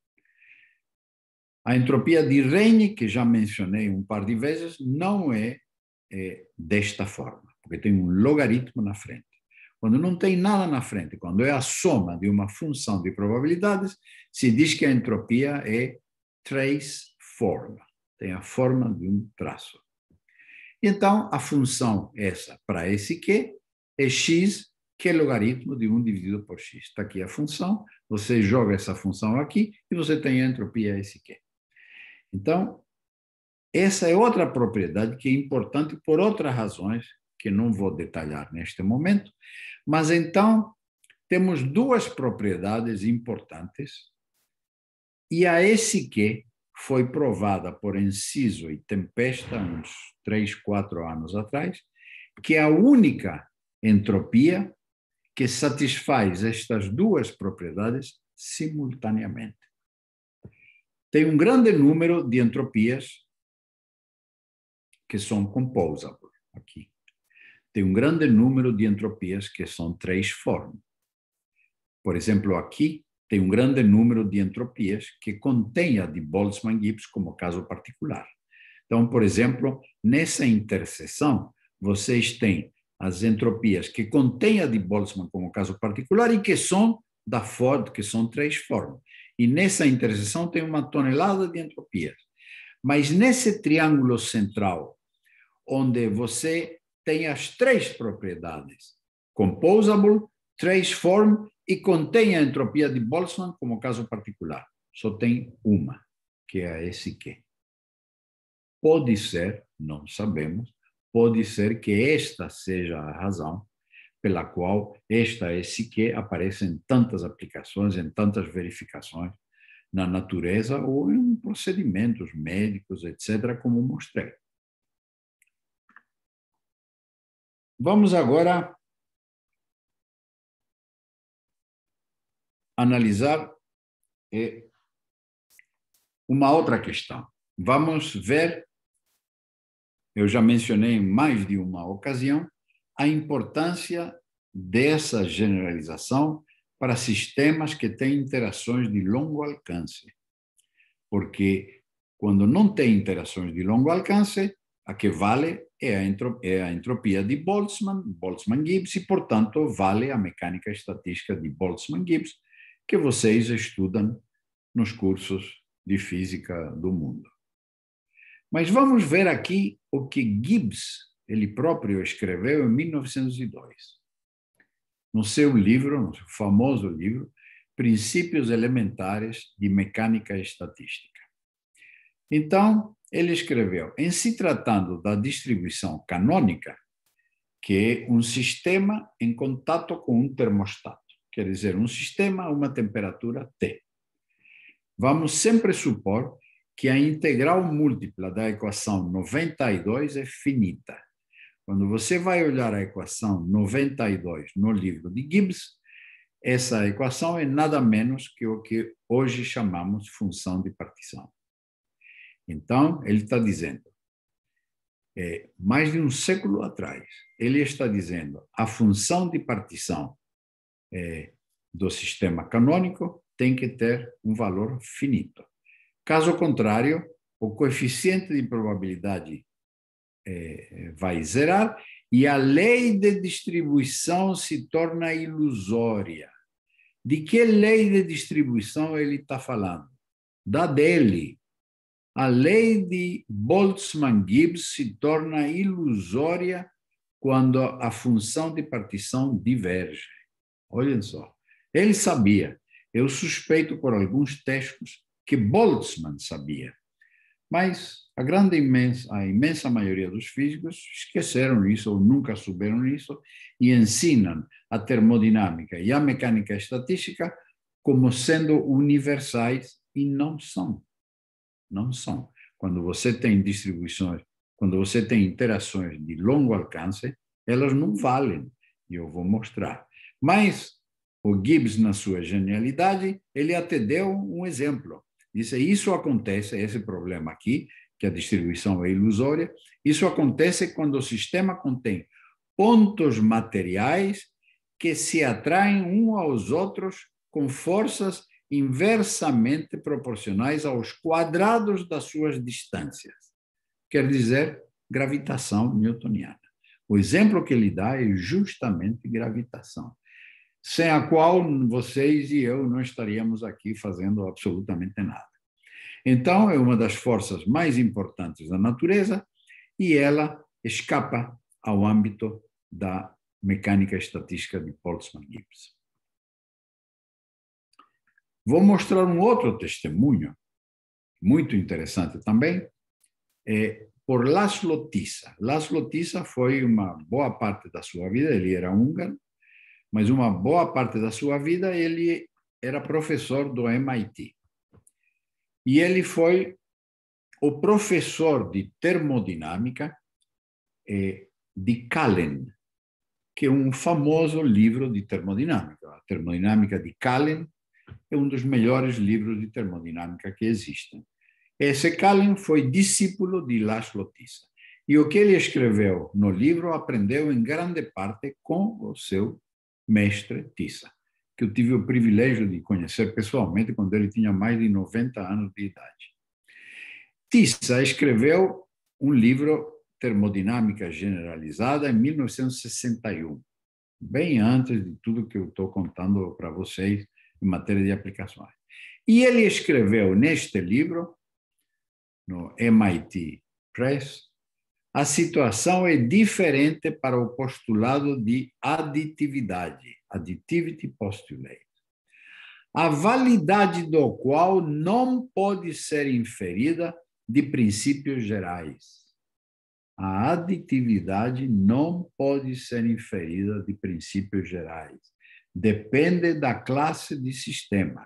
A entropia de Rényi, que já mencionei um par de vezes, não é, é desta forma, porque tem um logaritmo na frente. Quando não tem nada na frente, quando é a soma de uma função de probabilidades, se diz que a entropia é trace form, tem a forma de um traço. Então, a função essa para esse Q é x, que é logaritmo de um dividido por x. Está aqui a função, você joga essa função aqui e você tem a entropia esse Q. Então, essa é outra propriedade que é importante por outras razões, que não vou detalhar neste momento, mas então temos duas propriedades importantes e a S Q foi provada por Enciso e Tempesta uns três, quatro anos atrás, que é a única entropia que satisfaz estas duas propriedades simultaneamente. Tem um grande número de entropias que são composable aqui. Tem um grande número de entropias que são trace-form. Por exemplo, aqui tem um grande número de entropias que contém a de Boltzmann-Gibbs como caso particular. Então, por exemplo, nessa interseção, vocês têm as entropias que contêm a de Boltzmann como caso particular e que são da Ford, que são trace-form. E nessa interseção tem uma tonelada de entropias. Mas nesse triângulo central, onde você tem as três propriedades, composable, trace-form e contém a entropia de Boltzmann como caso particular. Só tem uma, que é a S Q. Pode ser, não sabemos, pode ser que esta seja a razão pela qual esta S Q aparece em tantas aplicações, em tantas verificações na natureza ou em procedimentos médicos, etcétera, como mostrei. Vamos agora analisar uma outra questão. Vamos ver, eu já mencionei em mais de uma ocasião, a importância dessa generalização para sistemas que têm interações de longo alcance. Porque quando não tem interações de longo alcance, a que vale é a, entropia, é a entropia de Boltzmann, Boltzmann-Gibbs, e, portanto, vale a mecânica estatística de Boltzmann-Gibbs, que vocês estudam nos cursos de física do mundo. Mas vamos ver aqui o que Gibbs, ele próprio, escreveu em mil novecentos e dois. No seu livro, no seu famoso livro, Princípios Elementares de Mecânica Estatística. Então, ele escreveu, em se tratando da distribuição canônica, que é um sistema em contato com um termostato, quer dizer, um sistema a uma temperatura T. Vamos sempre supor que a integral múltipla da equação noventa e dois é finita. Quando você vai olhar a equação noventa e dois no livro de Gibbs, essa equação é nada menos que o que hoje chamamos função de partição. Então, ele está dizendo, é, mais de um século atrás, ele está dizendo a função de partição é, do sistema canônico tem que ter um valor finito. Caso contrário, o coeficiente de probabilidade é, vai zerar e a lei de distribuição se torna ilusória. De que lei de distribuição ele está falando? Da dele. A lei de Boltzmann-Gibbs se torna ilusória quando a função de partição diverge. Olhem só. Ele sabia. Eu suspeito por alguns textos que Boltzmann sabia. Mas a grande imensa, a imensa maioria dos físicos esqueceram isso ou nunca souberam isso e ensinam a termodinâmica e a mecânica estatística como sendo universais e não são. Não são. Quando você tem distribuições, quando você tem interações de longo alcance, elas não valem. E eu vou mostrar. Mas o Gibbs, na sua genialidade, ele até deu um exemplo. Disse, isso acontece, esse problema aqui, que a distribuição é ilusória, isso acontece quando o sistema contém pontos materiais que se atraem uns aos outros com forças inversamente proporcionais aos quadrados das suas distâncias. Quer dizer, gravitação newtoniana. O exemplo que ele dá é justamente gravitação, sem a qual vocês e eu não estaríamos aqui fazendo absolutamente nada. Então, é uma das forças mais importantes da natureza e ela escapa ao âmbito da mecânica estatística de Boltzmann-Gibbs. Vou mostrar um outro testemunho, muito interessante também, é, por László Tisza. László Tisza foi uma boa parte da sua vida, ele era húngaro, mas uma boa parte da sua vida ele era professor do M I T. E ele foi o professor de termodinâmica eh, de Callen, que é um famoso livro de termodinâmica. A Termodinâmica de Callen é um dos melhores livros de termodinâmica que existem. Esse Callen foi discípulo de László Tisza. E o que ele escreveu no livro aprendeu em grande parte com o seu mestre Tisza, que eu tive o privilégio de conhecer pessoalmente quando ele tinha mais de noventa anos de idade. Tisza escreveu um livro, Termodinâmica Generalizada, em mil novecentos e sessenta e um, bem antes de tudo que eu estou contando para vocês em matéria de aplicações. E ele escreveu neste livro, no M I T Press, a situação é diferente para o postulado de aditividade, additivity postulate, a validade do qual não pode ser inferida de princípios gerais. A aditividade não pode ser inferida de princípios gerais. Depende da classe de sistema.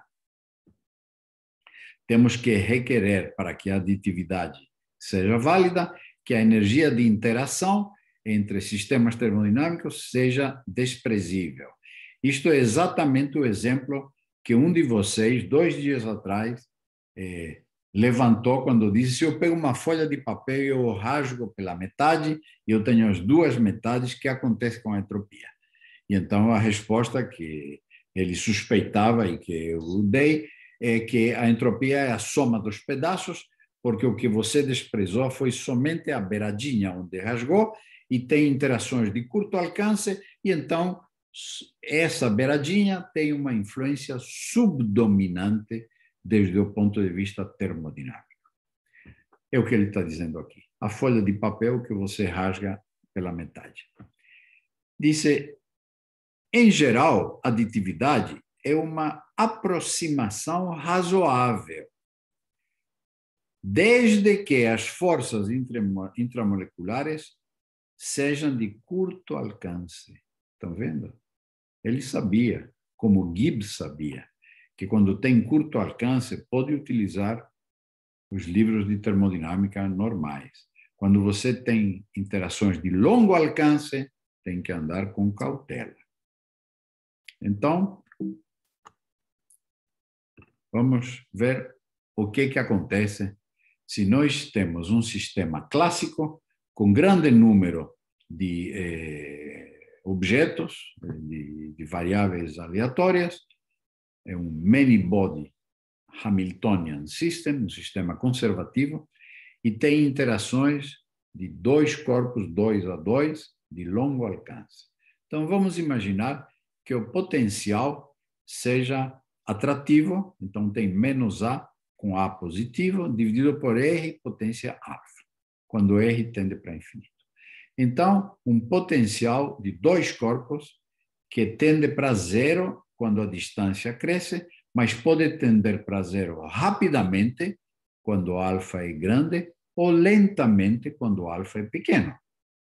Temos que requerer, para que a aditividade seja válida, que a energia de interação entre sistemas termodinâmicos seja desprezível. Isto é exatamente o exemplo que um de vocês, dois dias atrás, eh, levantou quando disse, se eu pego uma folha de papel e eu rasgo pela metade, e eu tenho as duas metades, o que acontece com a entropia? E então a resposta que ele suspeitava, e que eu dei, é que a entropia é a soma dos pedaços, porque o que você desprezou foi somente a beiradinha onde rasgou, e tem interações de curto alcance, e então essa beiradinha tem uma influência subdominante desde o ponto de vista termodinâmico. É o que ele está dizendo aqui. A folha de papel que você rasga pela metade. Diz, em geral, aditividade é uma aproximação razoável, desde que as forças intramoleculares sejam de curto alcance. Estão vendo? Ele sabia, como Gibbs sabia, que quando tem curto alcance, pode utilizar os livros de termodinâmica normais. Quando você tem interações de longo alcance, tem que andar com cautela. Então, vamos ver o que que acontece se nós temos um sistema clássico com grande número de eh, objetos, de, de variáveis aleatórias, é um many-body Hamiltonian System, um sistema conservativo, e tem interações de dois corpos, dois a dois, de longo alcance. Então, vamos imaginar que o potencial seja atrativo, então tem menos A com A positivo, dividido por R, potência alfa, quando R tende para infinito. Então, um potencial de dois corpos que tende para zero quando a distância cresce, mas pode tender para zero rapidamente quando alfa é grande ou lentamente quando alfa é pequeno.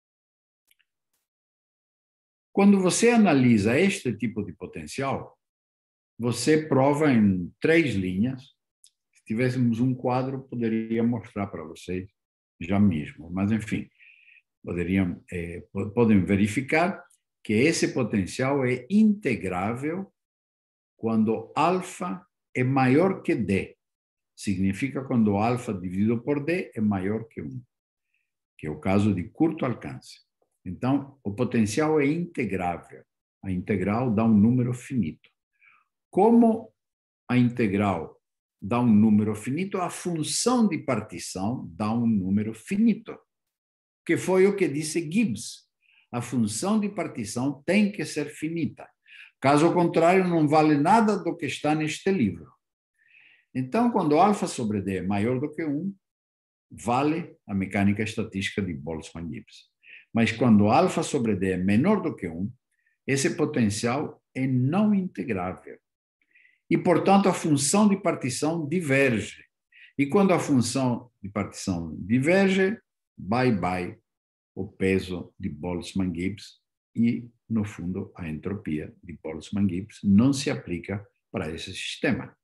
Quando você analisa este tipo de potencial, você prova em três linhas. Se tivéssemos um quadro, poderia mostrar para vocês já mesmo. Mas, enfim, poderiam, eh, podem verificar que esse potencial é integrável quando alfa é maior que D. Significa quando alfa dividido por D é maior que um, que é o caso de curto alcance. Então, o potencial é integrável. A integral dá um número finito. Como a integral dá um número finito, a função de partição dá um número finito, que foi o que disse Gibbs. A função de partição tem que ser finita. Caso contrário, não vale nada do que está neste livro. Então, quando alfa sobre D é maior do que um, vale a mecânica estatística de Boltzmann-Gibbs. Mas quando alfa sobre D é menor do que um, esse potencial é não integrável. E, portanto, a função de partição diverge. E quando a função de partição diverge, bye-bye o peso de Boltzmann-Gibbs e, no fundo, a entropia de Boltzmann-Gibbs não se aplica para esse sistema.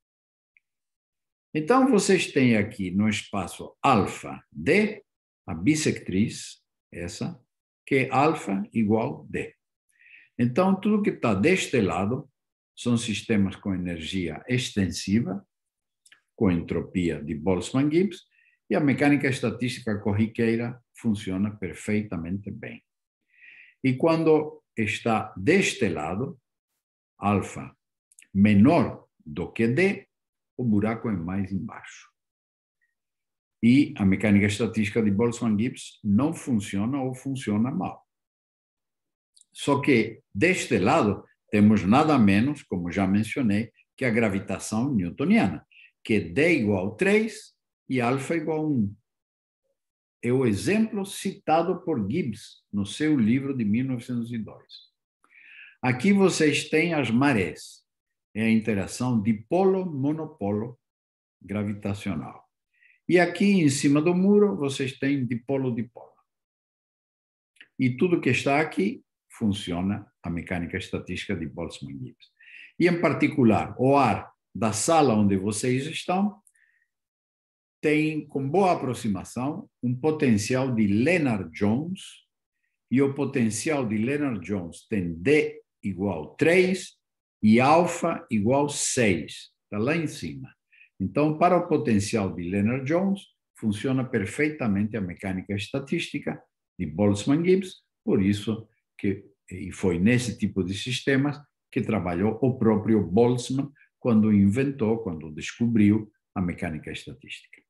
Então, vocês têm aqui no espaço alfa D, a bissectriz, essa, que é alfa igual D. Então, tudo que está deste lado são sistemas com energia extensiva, com entropia de Boltzmann-Gibbs, e a mecânica estatística corriqueira funciona perfeitamente bem. E quando está deste lado, alfa menor do que D, o buraco é mais embaixo. E a mecânica estatística de Boltzmann-Gibbs não funciona ou funciona mal. Só que, deste lado, temos nada menos, como já mencionei, que a gravitação newtoniana, que é D igual a três e alfa igual a um. É o exemplo citado por Gibbs no seu livro de mil novecentos e dois. Aqui vocês têm as marés. É a interação dipolo-monopolo gravitacional. E aqui em cima do muro vocês têm dipolo-dipolo. E tudo que está aqui funciona a mecânica estatística de Boltzmann-Gibbs. E, em particular, o ar da sala onde vocês estão tem, com boa aproximação, um potencial de Lennard-Jones, e o potencial de Lennard-Jones tem D igual a três e alfa igual a seis. Está lá em cima. Então, para o potencial de Lennard-Jones, funciona perfeitamente a mecânica estatística de Boltzmann-Gibbs, por isso que, e foi nesse tipo de sistemas que trabalhou o próprio Boltzmann quando inventou, quando descobriu a mecânica estatística.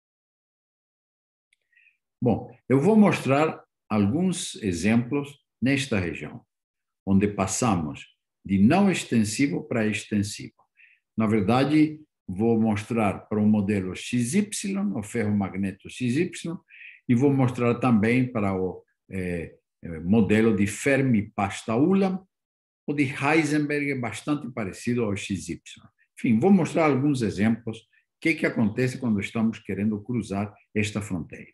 Bom, eu vou mostrar alguns exemplos nesta região, onde passamos de não extensivo para extensivo. Na verdade, vou mostrar para o modelo X Y, o ferromagneto X Y, e vou mostrar também para o eh, modelo de Fermi-Pasta-Ulam. O de Heisenberg é bastante parecido ao X Y. Enfim, vou mostrar alguns exemplos. O que, que acontece quando estamos querendo cruzar esta fronteira.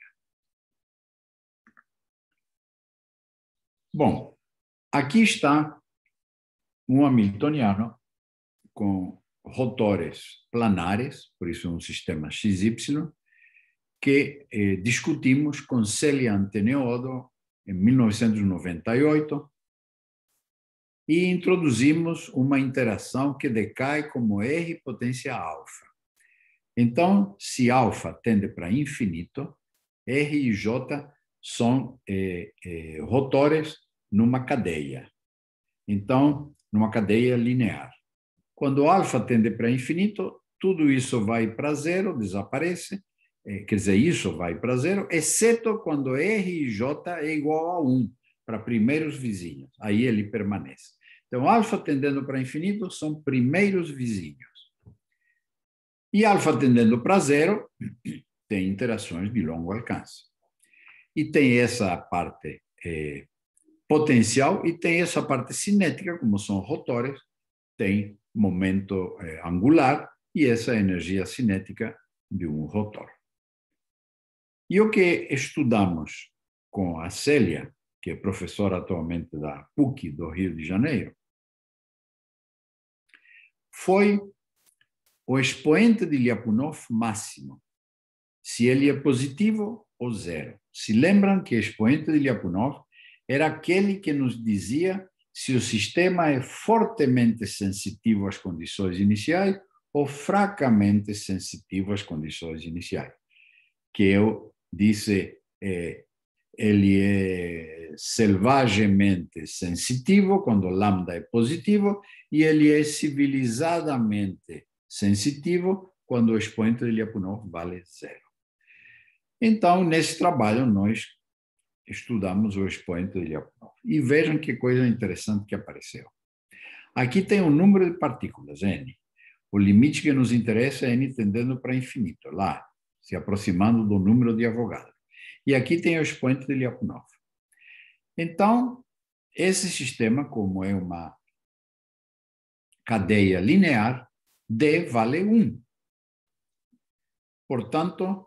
Bom, aqui está um hamiltoniano com rotores planares, por isso um sistema X Y, que eh, discutimos com Celia Anteneodo em mil novecentos e noventa e oito e introduzimos uma interação que decai como R potência alfa. Então, se alfa tende para infinito, R e J são eh, eh, rotores numa cadeia. Então, numa cadeia linear. Quando alfa tende para infinito, tudo isso vai para zero, desaparece, eh, quer dizer, isso vai para zero, exceto quando R e J é igual a um, para primeiros vizinhos. Aí ele permanece. Então, alfa tendendo para infinito são primeiros vizinhos. E alfa tendendo para zero tem interações de longo alcance. E tem essa parte eh, potencial e tem essa parte cinética, como são rotores, tem momento eh, angular e essa energia cinética de um rotor. E o que estudamos com a Célia, que é professora atualmente da P U C do Rio de Janeiro, foi o expoente de Lyapunov máximo, se ele é positivo ou zero. Se lembram que o expoente de Lyapunov era aquele que nos dizia se o sistema é fortemente sensitivo às condições iniciais ou fracamente sensitivo às condições iniciais. Que eu disse, é, ele é selvagemente sensitivo quando lambda é positivo e ele é civilizadamente sensitivo quando o expoente de Lyapunov vale zero. Então, nesse trabalho, nós estudamos o expoente de Lyapunov. E vejam que coisa interessante que apareceu. Aqui tem o número de partículas, N. O limite que nos interessa é N tendendo para infinito, lá, se aproximando do número de Avogadro. E aqui tem o expoente de Lyapunov. Então, esse sistema, como é uma cadeia linear, D vale um. Portanto,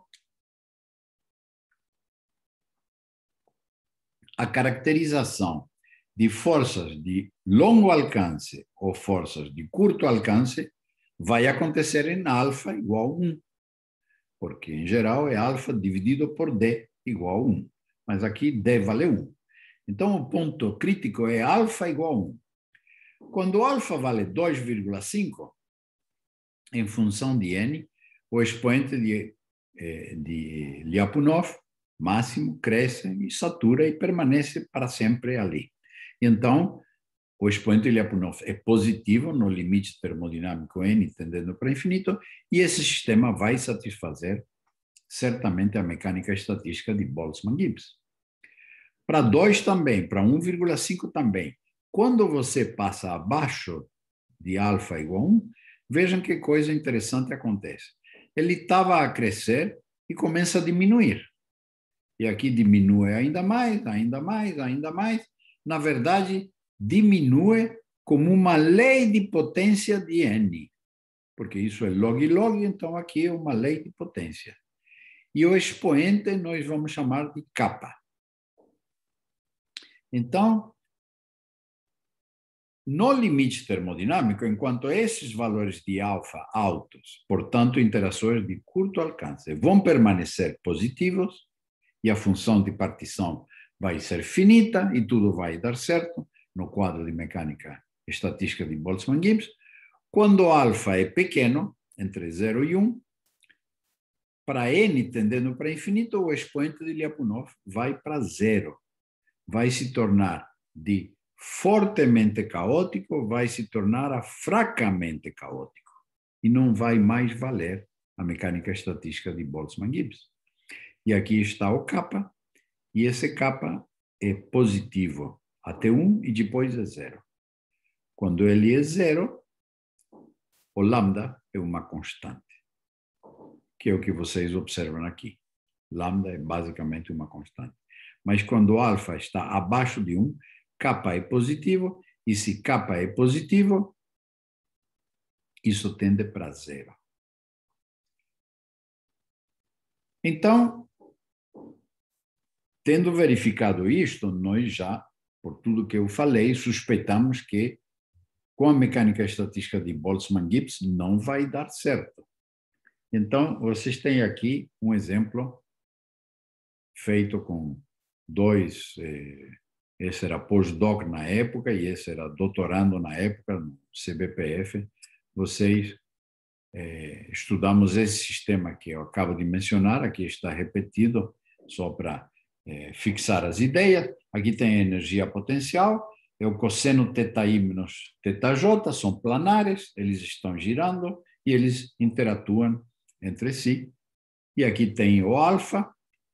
a caracterização de forças de longo alcance ou forças de curto alcance vai acontecer em alfa igual a um, porque, em geral, é alfa dividido por D igual a um. Mas aqui D vale um. Então, o ponto crítico é alfa igual a um. Quando alfa vale dois vírgula cinco, em função de N, o expoente de, de Lyapunov máximo cresce e satura e permanece para sempre ali. Então, o expoente de Lyapunov é positivo no limite termodinâmico N tendendo para infinito e esse sistema vai satisfazer certamente a mecânica estatística de Boltzmann-Gibbs. Para dois também, para um vírgula cinco também. Quando você passa abaixo de alfa igual a um, vejam que coisa interessante acontece. Ele estava a crescer e começa a diminuir. E aqui diminui ainda mais, ainda mais, ainda mais. Na verdade, diminui como uma lei de potência de N, porque isso é log-log, então aqui é uma lei de potência. E o expoente nós vamos chamar de kappa. Então, no limite termodinâmico, enquanto esses valores de alfa altos, portanto, interações de curto alcance, vão permanecer positivos, e a função de partição vai ser finita e tudo vai dar certo no quadro de mecânica estatística de Boltzmann-Gibbs. Quando alfa é pequeno, entre zero e um, para N tendendo para infinito, o expoente de Lyapunov vai para zero. Vai se tornar de fortemente caótico vai se tornar a fracamente caótico e não vai mais valer a mecânica estatística de Boltzmann-Gibbs. E aqui está o kappa, e esse kappa é positivo até um e depois é zero. Quando ele é zero, o lambda é uma constante, que é o que vocês observam aqui. Lambda é basicamente uma constante. Mas quando alfa está abaixo de um, kappa é positivo, e se kappa é positivo, isso tende para zero. Então, tendo verificado isto, nós já, por tudo que eu falei, suspeitamos que com a mecânica estatística de Boltzmann-Gibbs não vai dar certo. Então, vocês têm aqui um exemplo feito com dois, eh, esse era pós-doc na época e esse era doutorando na época, no C B P F. Vocês eh, estudamos esse sistema que eu acabo de mencionar, aqui está repetido, só para eh, fixar as ideias. Aqui tem a energia potencial, é o cosseno θi menos θj, são planares, eles estão girando e eles interatuam entre si. E aqui tem o alfa,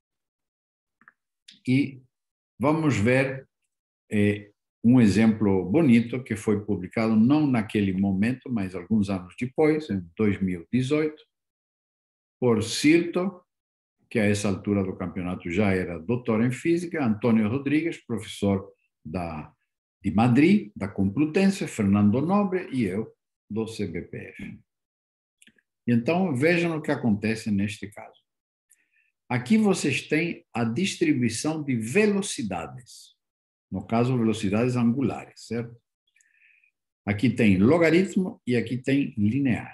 e vamos ver eh, um exemplo bonito que foi publicado não naquele momento, mas alguns anos depois, em dois mil e dezoito, por Sirto, que a essa altura do campeonato já era doutor em física, Antônio Rodrigues, professor da, de Madrid, da Complutense, Fernando Nobre e eu, do C B P F. Então, vejam o que acontece neste caso. Aqui vocês têm a distribuição de velocidades, no caso, velocidades angulares, certo? Aqui tem logaritmo e aqui tem linear.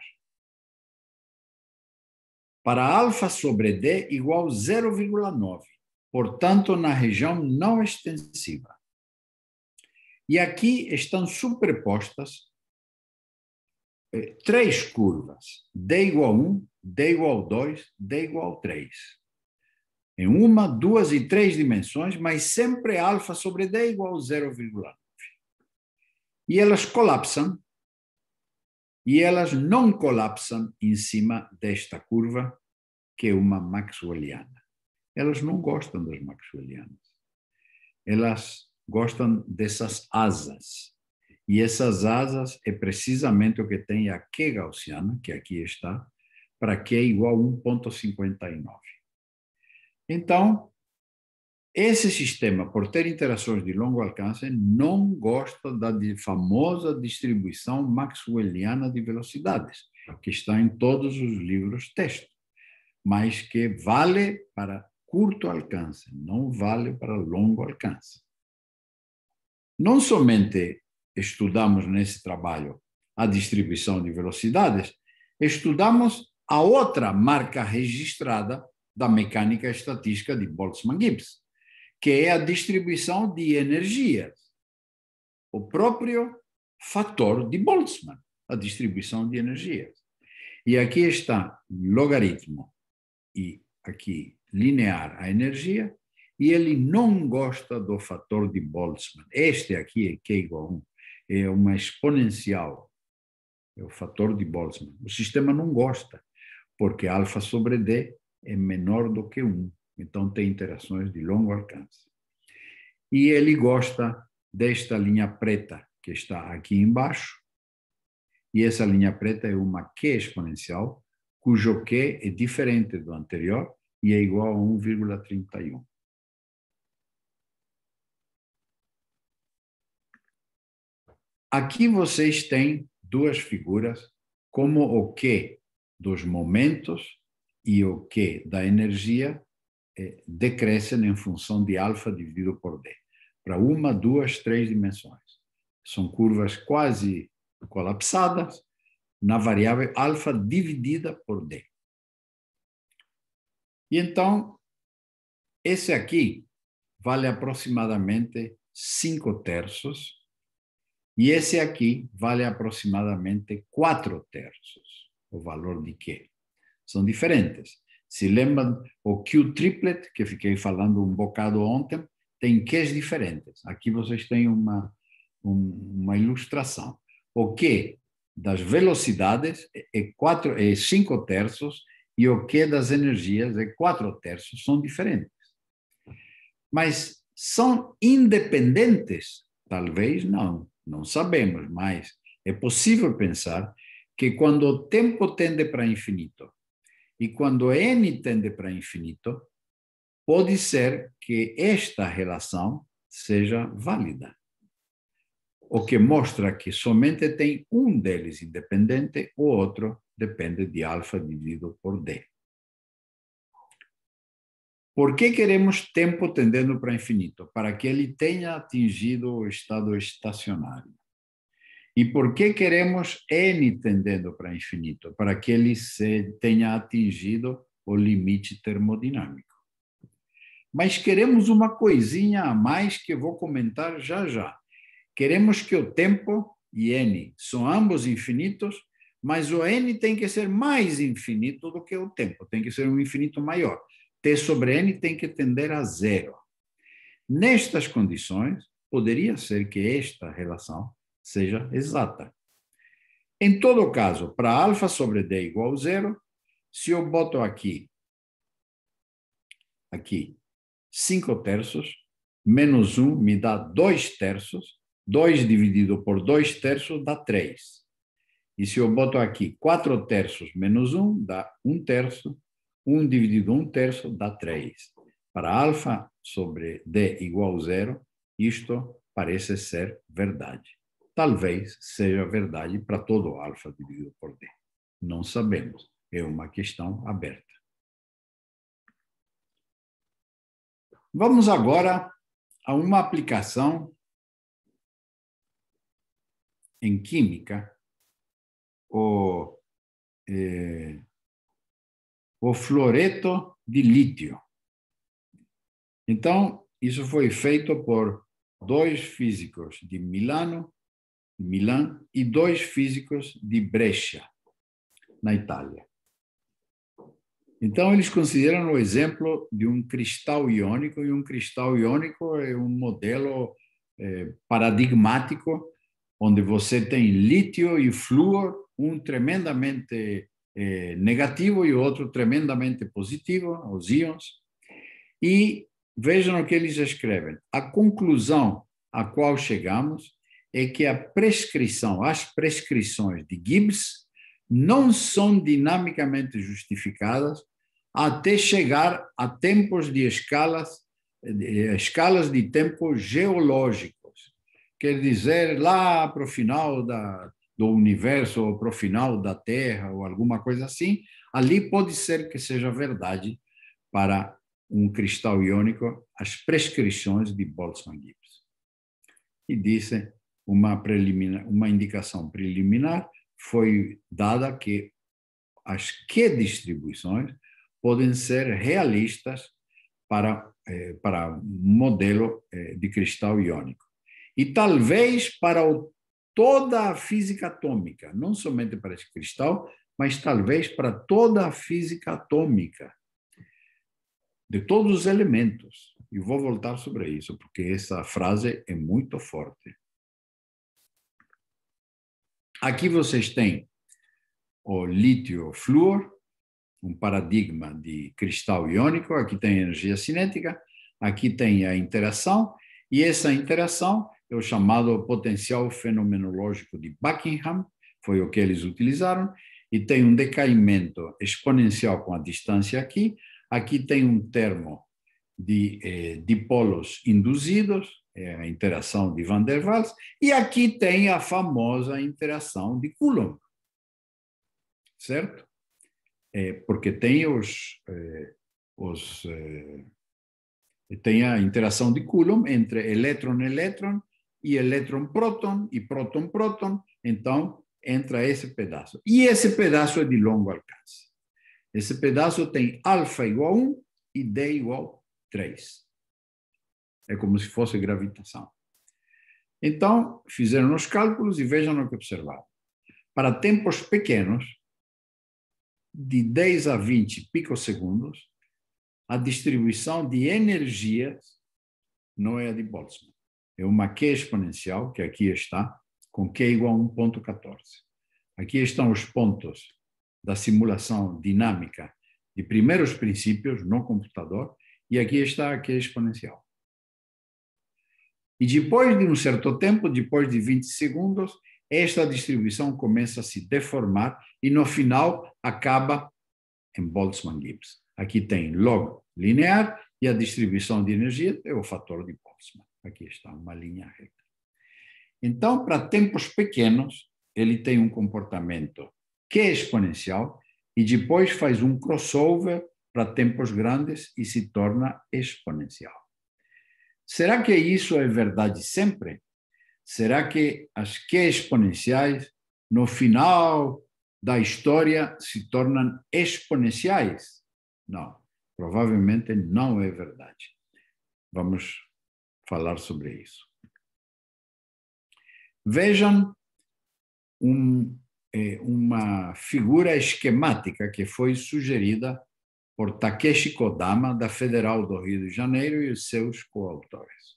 Para alfa sobre D igual zero vírgula nove, portanto, na região não extensiva. E aqui estão superpostas eh, três curvas, D igual um, D igual dois, D igual três. Em uma, duas e três dimensões, mas sempre alfa sobre D igual a zero vírgula nove. E elas colapsam, e elas não colapsam em cima desta curva, que é uma maxwelliana. Elas não gostam das maxwellianas. Elas gostam dessas asas. E essas asas é precisamente o que tem a Q gaussiana, que aqui está, para Q igual a um vírgula cinquenta e nove. Então, esse sistema, por ter interações de longo alcance, não gosta da famosa distribuição maxwelliana de velocidades, que está em todos os livros texto, mas que vale para curto alcance, não vale para longo alcance. Não somente estudamos nesse trabalho a distribuição de velocidades, estudamos a outra marca registrada da mecânica estatística de Boltzmann-Gibbs, que é a distribuição de energias, o próprio fator de Boltzmann, a distribuição de energias. E aqui está logaritmo e aqui linear a energia, e ele não gosta do fator de Boltzmann. Este aqui é Q igual a um, é uma exponencial, é o fator de Boltzmann. O sistema não gosta, porque alfa sobre D é menor do que um, então tem interações de longo alcance. E ele gosta desta linha preta, que está aqui embaixo, e essa linha preta é uma Q exponencial, cujo Q é diferente do anterior e é igual a um vírgula trinta e um. Aqui vocês têm duas figuras, como o Q dos momentos e o Q da energia eh, decrescem em função de alfa dividido por D, para uma, duas, três dimensões. São curvas quase colapsadas na variável alfa dividida por D. E então, esse aqui vale aproximadamente cinco terços, e esse aqui vale aproximadamente quatro terços, o valor de Q. São diferentes. Se lembram, o Q-triplet, que fiquei falando um bocado ontem, tem Qs diferentes. Aqui vocês têm uma, um, uma ilustração. O Q das velocidades é, quatro, é cinco terços e o Q das energias é quatro terços, são diferentes. Mas são independentes? Talvez não, não sabemos, mas é possível pensar que quando o tempo tende para infinito e quando n tende para infinito, pode ser que esta relação seja válida. O que mostra que somente tem um deles independente, o outro depende de alfa dividido por D. Por que queremos tempo tendendo para infinito? Para que ele tenha atingido o estado estacionário. E por que queremos n tendendo para infinito? Para que ele se tenha atingido o limite termodinâmico. Mas queremos uma coisinha a mais que eu vou comentar já já. Queremos que o tempo e n são ambos infinitos, mas o n tem que ser mais infinito do que o tempo, tem que ser um infinito maior. T sobre n tem que tender a zero. Nestas condições, poderia ser que esta relação seja exata. Em todo caso, para alfa sobre D igual a zero, se eu boto aqui, aqui, cinco terços, menos um me dá dois terços, dois dividido por dois terços dá três. E se eu boto aqui quatro terços menos um, dá um terço, um dividido um terço dá três. Para alfa sobre D igual a zero, isto parece ser verdade. Talvez seja verdade para todo alfa dividido por D. Não sabemos. É uma questão aberta. Vamos agora a uma aplicação em química, o, eh, o fluoreto de lítio. Então, isso foi feito por dois físicos de Milano, Milão e dois físicos de Brescia, na Itália. Então, eles consideram o exemplo de um cristal iônico, e um cristal iônico é um modelo eh, paradigmático, onde você tem lítio e flúor, um tremendamente eh, negativo e o outro tremendamente positivo, os íons. E vejam o que eles escrevem. A conclusão a qual chegamos é que a prescrição, as prescrições de Gibbs não são dinamicamente justificadas até chegar a tempos de escalas, escalas de tempo geológicos. Quer dizer, lá para o final da, do universo, ou para o final da Terra, ou alguma coisa assim, ali pode ser que seja verdade para um cristal iônico as prescrições de Boltzmann-Gibbs. E disse uma, preliminar, uma indicação preliminar foi dada que as Q-distribuições podem ser realistas para, eh, para um modelo eh, de cristal iônico. E talvez para o, toda a física atômica, não somente para esse cristal, mas talvez para toda a física atômica, de todos os elementos. E vou voltar sobre isso, porque essa frase é muito forte. Aqui vocês têm o lítio-flúor, um paradigma de cristal iônico. Aqui tem a energia cinética, aqui tem a interação, e essa interação é o chamado potencial fenomenológico de Buckingham, foi o que eles utilizaram, e tem um decaimento exponencial com a distância aqui. Aqui tem um termo de eh, dipolos induzidos, é a interação de Van der Waals, e aqui tem a famosa interação de Coulomb, certo? É, porque tem os, eh, os eh, tem a interação de Coulomb entre elétron-elétron e elétron-próton e próton-próton, então entra esse pedaço. E esse pedaço é de longo alcance. Esse pedaço tem alfa igual a um e D igual a três. É como se fosse gravitação. Então, fizeram os cálculos e vejam o que observaram. Para tempos pequenos, de dez a vinte picosegundos, a distribuição de energias não é a de Boltzmann. é uma Q exponencial, que aqui está, com Q igual a um ponto quatorze. Aqui estão os pontos da simulação dinâmica de primeiros princípios no computador, e aqui está a Q exponencial. E depois de um certo tempo, depois de vinte segundos, esta distribuição começa a se deformar e no final acaba em Boltzmann-Gibbs. Aqui tem log linear e a distribuição de energia é o fator de Boltzmann. Aqui está uma linha reta. Então, para tempos pequenos, ele tem um comportamento que é exponencial e depois faz um crossover para tempos grandes e se torna exponencial. Será que isso é verdade sempre? Será que as Q exponenciais, no final da história, se tornam exponenciais? Não, provavelmente não é verdade. Vamos falar sobre isso. Vejam um, é, uma figura esquemática que foi sugerida por Takeshi Kodama, da Federal do Rio de Janeiro, e os seus coautores.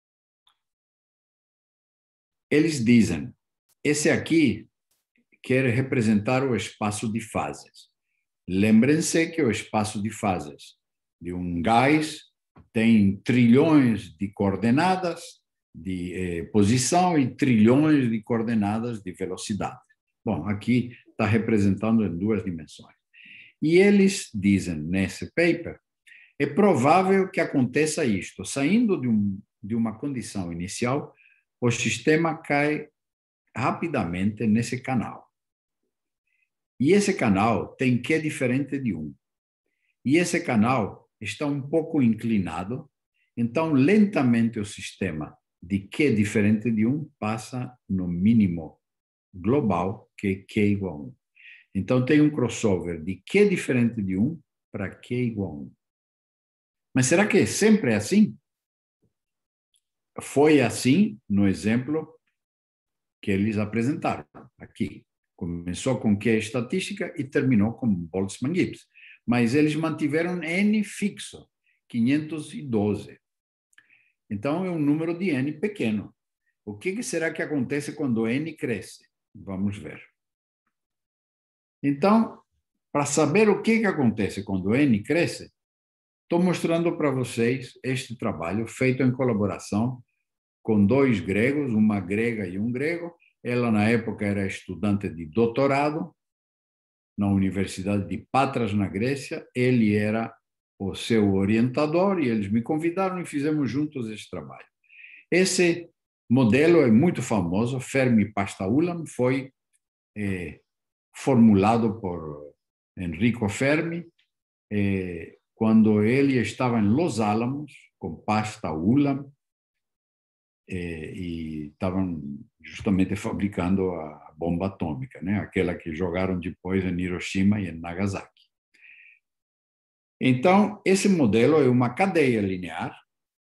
Eles dizem, esse aqui quer representar o espaço de fases. Lembrem-se que o espaço de fases de um gás tem trilhões de coordenadas de eh, posição e trilhões de coordenadas de velocidade. Bom, aqui está representando em duas dimensões. E eles dizem nesse paper, é provável que aconteça isto. Saindo de, um, de uma condição inicial, o sistema cai rapidamente nesse canal. E esse canal tem Q diferente de um. E esse canal está um pouco inclinado, então lentamente o sistema de Q diferente de um passa no mínimo global, que é Q igual a um. Então tem um crossover de Q diferente de um para Q igual a um. Mas será que sempre é assim? Foi assim no exemplo que eles apresentaram aqui. Começou com Q estatística e terminou com Boltzmann-Gibbs. Mas eles mantiveram N fixo, quinhentos e doze. Então, é um número de N pequeno. O que será que acontece quando N cresce? Vamos ver. Então, para saber o que acontece quando N cresce, estou mostrando para vocês este trabalho feito em colaboração com dois gregos, uma grega e um grego. Ela, na época, era estudante de doutorado na Universidade de Patras, na Grécia. Ele era o seu orientador e eles me convidaram e fizemos juntos esse trabalho. Esse modelo é muito famoso, Fermi-Pasta-Ulam, foi eh, formulado por Enrico Fermi eh, quando ele estava em Los Alamos com Pasta-Ulam eh, e estavam justamente fabricando a bomba atômica, né? Aquela que jogaram depois em Hiroshima e em Nagasaki. Então, esse modelo é uma cadeia linear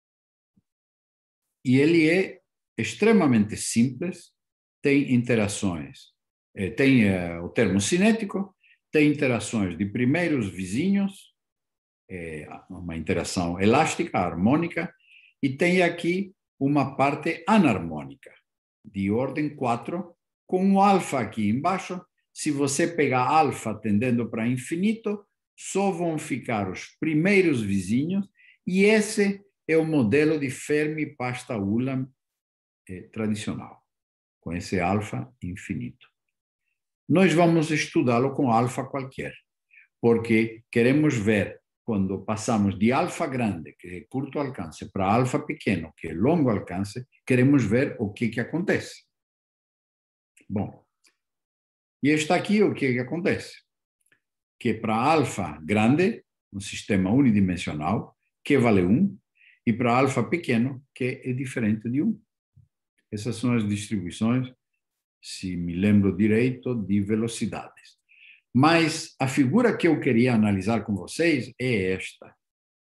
e ele é extremamente simples, tem interações, tem uh, o termo cinético, tem interações de primeiros vizinhos, é, uma interação elástica, harmônica, e tem aqui uma parte anarmônica, de ordem quatro, com um alfa aqui embaixo. Se você pegar alfa tendendo para infinito, só vão ficar os primeiros vizinhos, e esse é o modelo de Fermi-Pasta-Ulam eh, tradicional, com esse alfa infinito. Nós vamos estudá-lo com alfa qualquer, porque queremos ver, quando passamos de alfa grande, que é curto alcance, para alfa pequeno, que é longo alcance, queremos ver o que, que acontece. Bom, e está aqui o que, que acontece. Que para alfa grande, um sistema unidimensional, que vale um, e para alfa pequeno, que é diferente de um. Essas são as distribuições, se me lembro direito, de velocidades. Mas a figura que eu queria analisar com vocês é esta.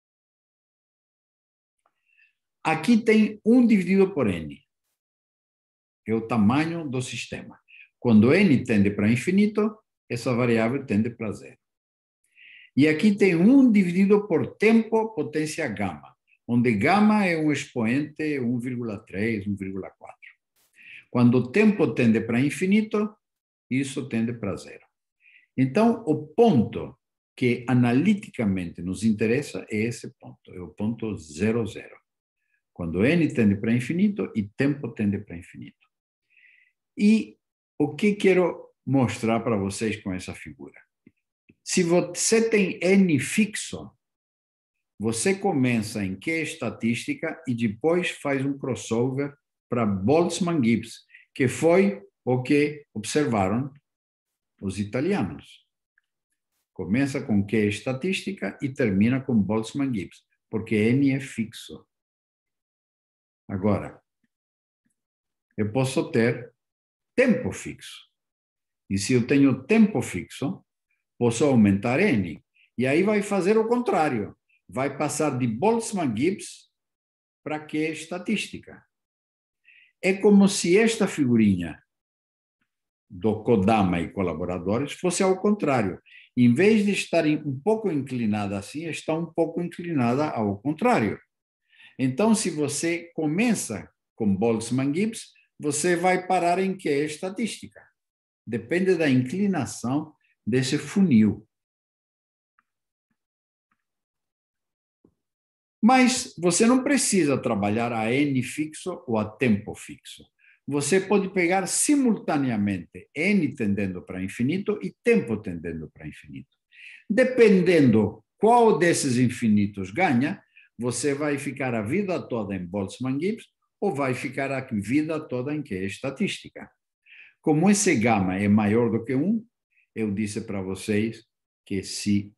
Aqui tem um dividido por N. É o tamanho do sistema. Quando N tende para infinito, essa variável tende para zero. E aqui tem um dividido por tempo potência gama. onde gama é um expoente um vírgula três, um vírgula quatro. Quando o tempo tende para infinito, isso tende para zero. Então, o ponto que analiticamente nos interessa é esse ponto, é o ponto zero, zero. Quando n tende para infinito e tempo tende para infinito. E o que quero mostrar para vocês com essa figura? Se você tem n fixo, você começa em Q estatística e depois faz um crossover para Boltzmann-Gibbs, que foi o que observaram os italianos. Começa com Q estatística e termina com Boltzmann-Gibbs, porque n é fixo. Agora, eu posso ter tempo fixo. E se eu tenho tempo fixo, posso aumentar n. E aí vai fazer o contrário. Vai passar de Boltzmann-Gibbs para Q estatística. É como se esta figurinha do Kodama e colaboradores fosse ao contrário. Em vez de estar um pouco inclinada assim, está um pouco inclinada ao contrário. Então, se você começa com Boltzmann-Gibbs, você vai parar em Q estatística. Depende da inclinação desse funil. Mas você não precisa trabalhar a n fixo ou a tempo fixo. Você pode pegar simultaneamente n tendendo para infinito e tempo tendendo para infinito. Dependendo qual desses infinitos ganha, você vai ficar a vida toda em Boltzmann-Gibbs ou vai ficar a vida toda em Q estatística. Como esse gama é maior do que um, eu disse para vocês que se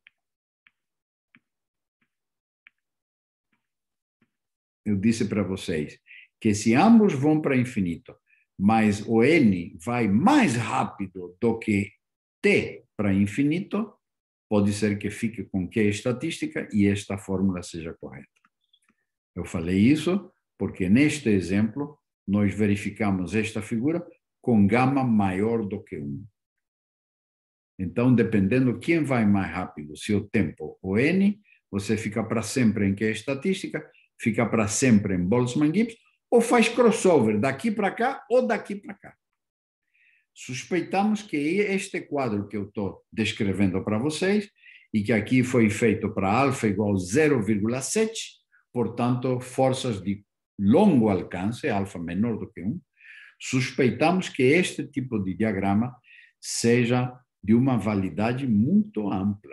eu disse para vocês que se ambos vão para infinito, mas o n vai mais rápido do que t para infinito, pode ser que fique com Q estatística e esta fórmula seja correta. Eu falei isso porque neste exemplo nós verificamos esta figura com gama maior do que um. Então, dependendo quem vai mais rápido, se o tempo ou n, você fica para sempre em Q estatística, fica para sempre em Boltzmann-Gibbs, ou faz crossover daqui para cá ou daqui para cá. Suspeitamos que este quadro que eu estou descrevendo para vocês, e que aqui foi feito para alfa igual a zero vírgula sete, portanto, forças de longo alcance, alfa menor do que um, suspeitamos que este tipo de diagrama seja de uma validade muito ampla.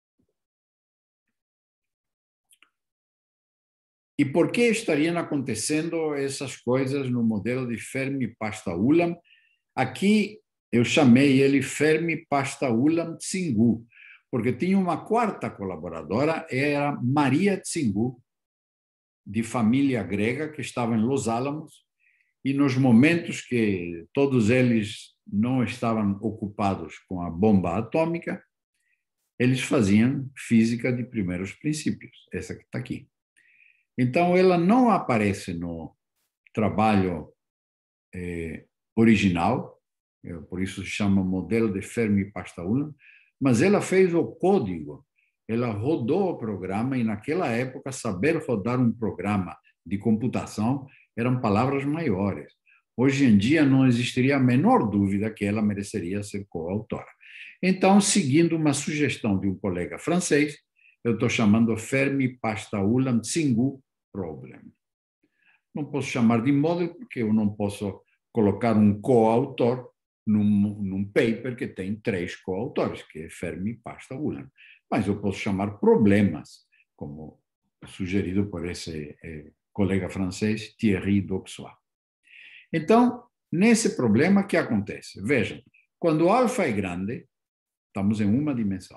E por que estariam acontecendo essas coisas no modelo de Fermi-Pasta-Ulam? Aqui eu chamei ele Fermi-Pasta-Ulam-Tsingu, porque tinha uma quarta colaboradora, era Maria Tsingu, de família grega, que estava em Los Álamos, e nos momentos que todos eles não estavam ocupados com a bomba atômica, eles faziam física de primeiros princípios, essa que está aqui. Então, ela não aparece no trabalho eh, original, por isso se chama modelo de Fermi-Pasta-Ulam, mas ela fez o código, ela rodou o programa, e naquela época, saber rodar um programa de computação eram palavras maiores. Hoje em dia, não existiria a menor dúvida que ela mereceria ser coautora. Então, seguindo uma sugestão de um colega francês, eu estou chamando Fermi-Pasta-Ulam-Tsingu Problem. Não posso chamar de modelo, porque eu não posso colocar um coautor num, num paper que tem três coautores, que é Fermi-Pasta-Ulam. Mas eu posso chamar problemas, como sugerido por esse eh, colega francês, Thierry Doxois. Então, nesse problema, o que acontece? Vejam, quando alfa é grande, estamos em uma dimensão.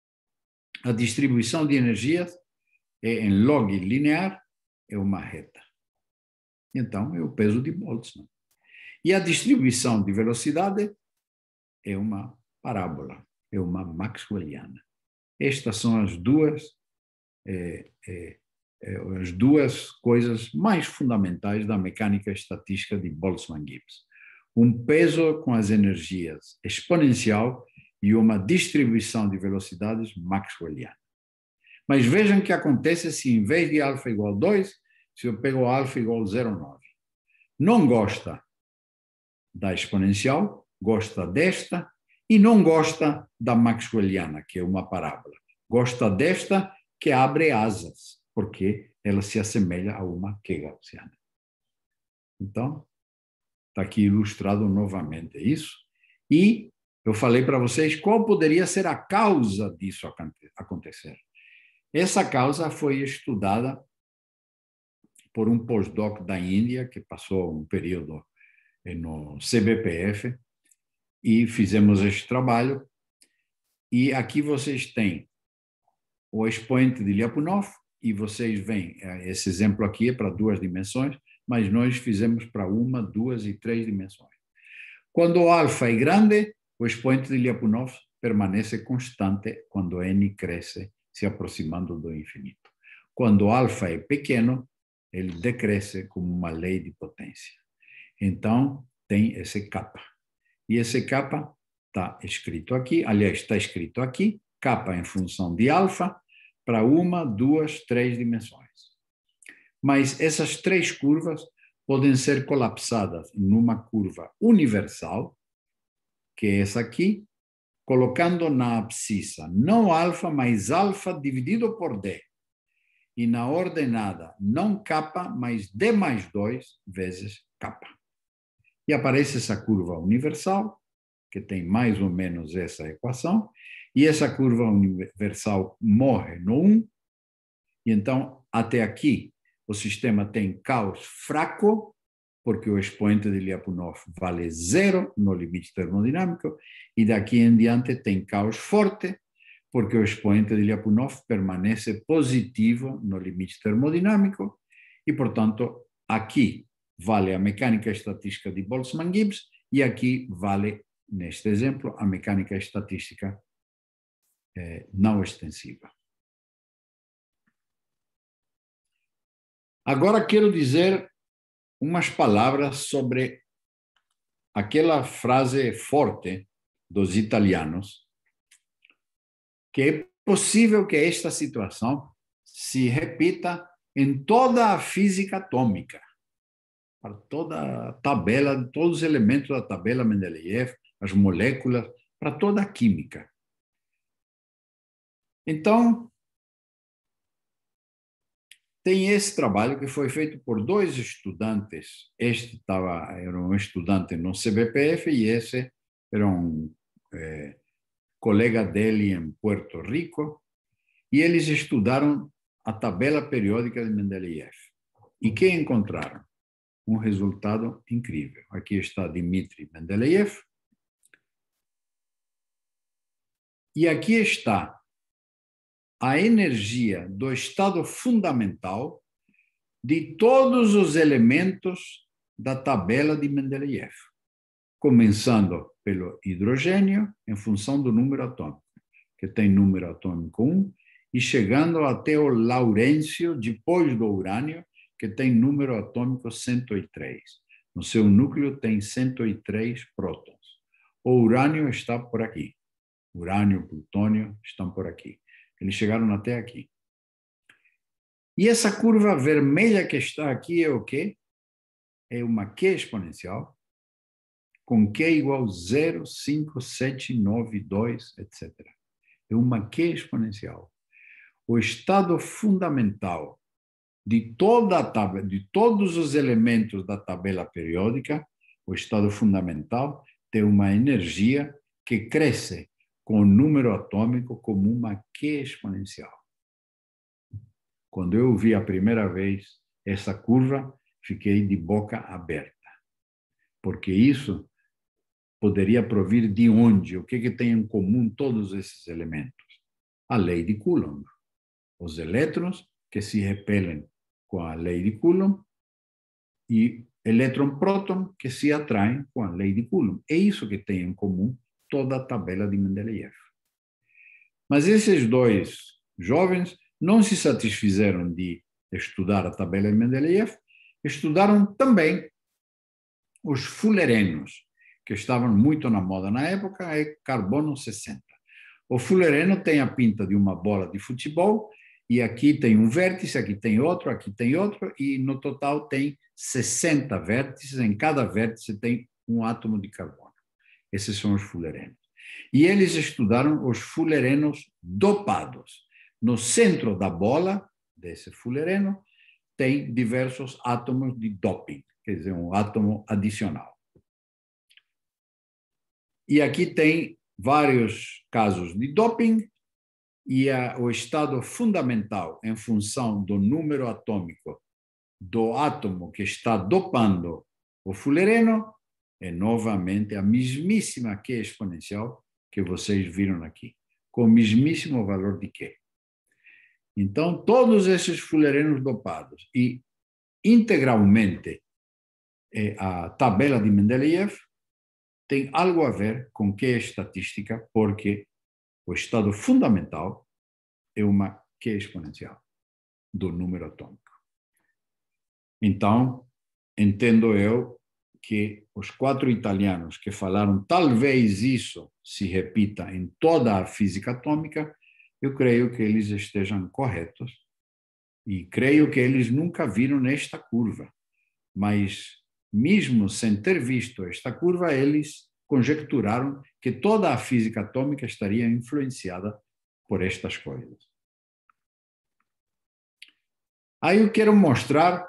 A distribuição de energias é em log linear, é uma reta. Então, é o peso de Boltzmann. E a distribuição de velocidade é uma parábola, é uma maxwelliana. Estas são as duas, é, é, é, as duas coisas mais fundamentais da mecânica estatística de Boltzmann-Gibbs. Um peso com as energias exponencial e uma distribuição de velocidades maxwelliana. Mas vejam o que acontece se, em vez de alfa igual a dois, se eu pego alfa igual a zero vírgula nove. Não gosta da exponencial, gosta desta, e não gosta da maxwelliana, que é uma parábola. Gosta desta, que abre asas, porque ela se assemelha a uma que é gaussiana. Então, está aqui ilustrado novamente isso. E eu falei para vocês qual poderia ser a causa disso acontecer. Essa causa foi estudada por um pós-doc da Índia, que passou um período no C B P F, e fizemos este trabalho. E aqui vocês têm o expoente de Lyapunov, e vocês veem, esse exemplo aqui é para duas dimensões, mas nós fizemos para uma, duas e três dimensões. Quando o alfa é grande, o expoente de Lyapunov permanece constante quando n cresce, se aproximando do infinito. Quando o alfa é pequeno, ele decresce como uma lei de potência. Então, tem esse kappa. E esse kappa está escrito aqui, aliás, está escrito aqui, kappa em função de alfa, para uma, duas, três dimensões. Mas essas três curvas podem ser colapsadas numa curva universal, que é essa aqui, colocando na abscissa não alfa, mas alfa dividido por d. E na ordenada não kappa, mas d mais dois vezes kappa. E aparece essa curva universal, que tem mais ou menos essa equação, e essa curva universal morre no um, e então, até aqui, o sistema tem caos fraco, porque o expoente de Lyapunov vale zero no limite termodinâmico, e daqui em diante tem caos forte, porque o expoente de Lyapunov permanece positivo no limite termodinâmico, e, portanto, aqui vale a mecânica estatística de Boltzmann-Gibbs, e aqui vale, neste exemplo, a mecânica estatística eh, não extensiva. Agora quero dizer umas palavras sobre aquela frase forte dos italianos, que é possível que esta situação se repita em toda a física atômica, para toda a tabela, todos os elementos da tabela Mendeleev, as moléculas, para toda a química. Então, tem esse trabalho que foi feito por dois estudantes. Este tava, era um estudante no C B P F e esse era um é, colega dele em Puerto Rico. E eles estudaram a tabela periódica de Mendeleev. E que encontraram? Um resultado incrível. Aqui está Dmitri Mendeleev. E aqui está a energia do estado fundamental de todos os elementos da tabela de Mendeleev, começando pelo hidrogênio, em função do número atômico, que tem número atômico um, e chegando até o laurêncio, depois do urânio, que tem número atômico cento e três. No seu núcleo tem cento e três prótons. O urânio está por aqui. Urânio, plutônio estão por aqui. Eles chegaram até aqui. E essa curva vermelha que está aqui é o quê? É uma Q exponencial, com Q igual a zero, cinco, sete, nove, dois, etcétera. É uma Q exponencial. O estado fundamental de toda a tabela, de todos os elementos da tabela periódica, o estado fundamental tem uma energia que cresce com o número atômico como uma Q exponencial. Quando eu vi a primeira vez essa curva, fiquei de boca aberta, porque isso poderia provir de onde, o que, que tem em comum todos esses elementos? A lei de Coulomb. Os elétrons que se repelem com a lei de Coulomb e elétron-próton que se atraem com a lei de Coulomb. É isso que tem em comum toda a tabela de Mendeleev. Mas esses dois jovens não se satisfizeram de estudar a tabela de Mendeleev, estudaram também os fullerenos, que estavam muito na moda na época, é carbono sessenta. O fullereno tem a pinta de uma bola de futebol E aqui tem um vértice, aqui tem outro, aqui tem outro, e no total tem sessenta vértices, em cada vértice tem um átomo de carbono. Esses são os fullerenos. E eles estudaram os fullerenos dopados. No centro da bola desse fullereno tem diversos átomos de doping, quer dizer, um átomo adicional. E aqui tem vários casos de doping, e a, o estado fundamental em função do número atômico do átomo que está dopando o fullereno é novamente a mesmíssima Q exponencial que vocês viram aqui, com o mesmíssimo valor de Q. Então, todos esses fullerenos dopados e integralmente a tabela de Mendeleev tem algo a ver com Q estatística, porque o estado fundamental é uma Q exponencial do número atômico. Então, entendo eu que os quatro italianos que falaram talvez isso se repita em toda a física atômica, eu creio que eles estejam corretos e creio que eles nunca viram esta curva, mas mesmo sem ter visto esta curva, eles conjecturaram que toda a física atômica estaria influenciada por estas coisas. Aí eu quero mostrar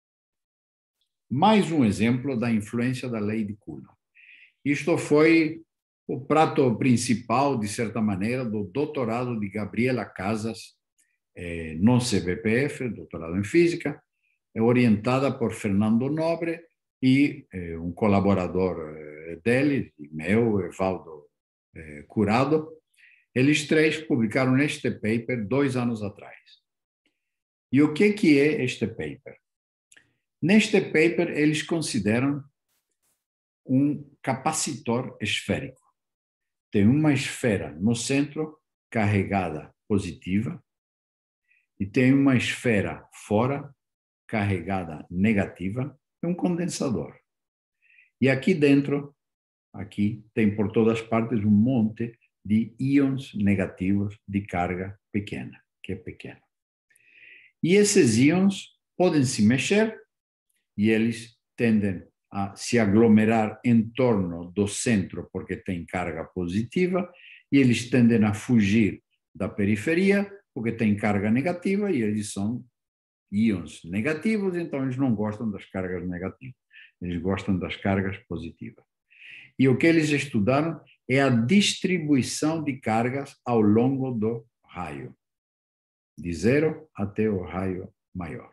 mais um exemplo da influência da lei de Coulomb. Isto foi o prato principal, de certa maneira, do doutorado de Gabriela Casas, eh, no C B P F, doutorado em física, orientada por Fernando Nobre e eh, um colaborador eh, dele, meu, Evaldo eh, Curado. Eles três publicaram este paper dois anos atrás. E o que, que é este paper? Neste paper, eles consideram um capacitor esférico. Tem uma esfera no centro carregada positiva e tem uma esfera fora carregada negativa, é um condensador. E aqui dentro, aqui tem por todas partes um monte de íons negativos de carga pequena, que é pequena. E esses íons podem se mexer e eles tendem a se aglomerar em torno do centro porque tem carga positiva e eles tendem a fugir da periferia porque tem carga negativa e eles são íons negativos, então eles não gostam das cargas negativas, eles gostam das cargas positivas. E o que eles estudaram é a distribuição de cargas ao longo do raio, de zero até o raio maior.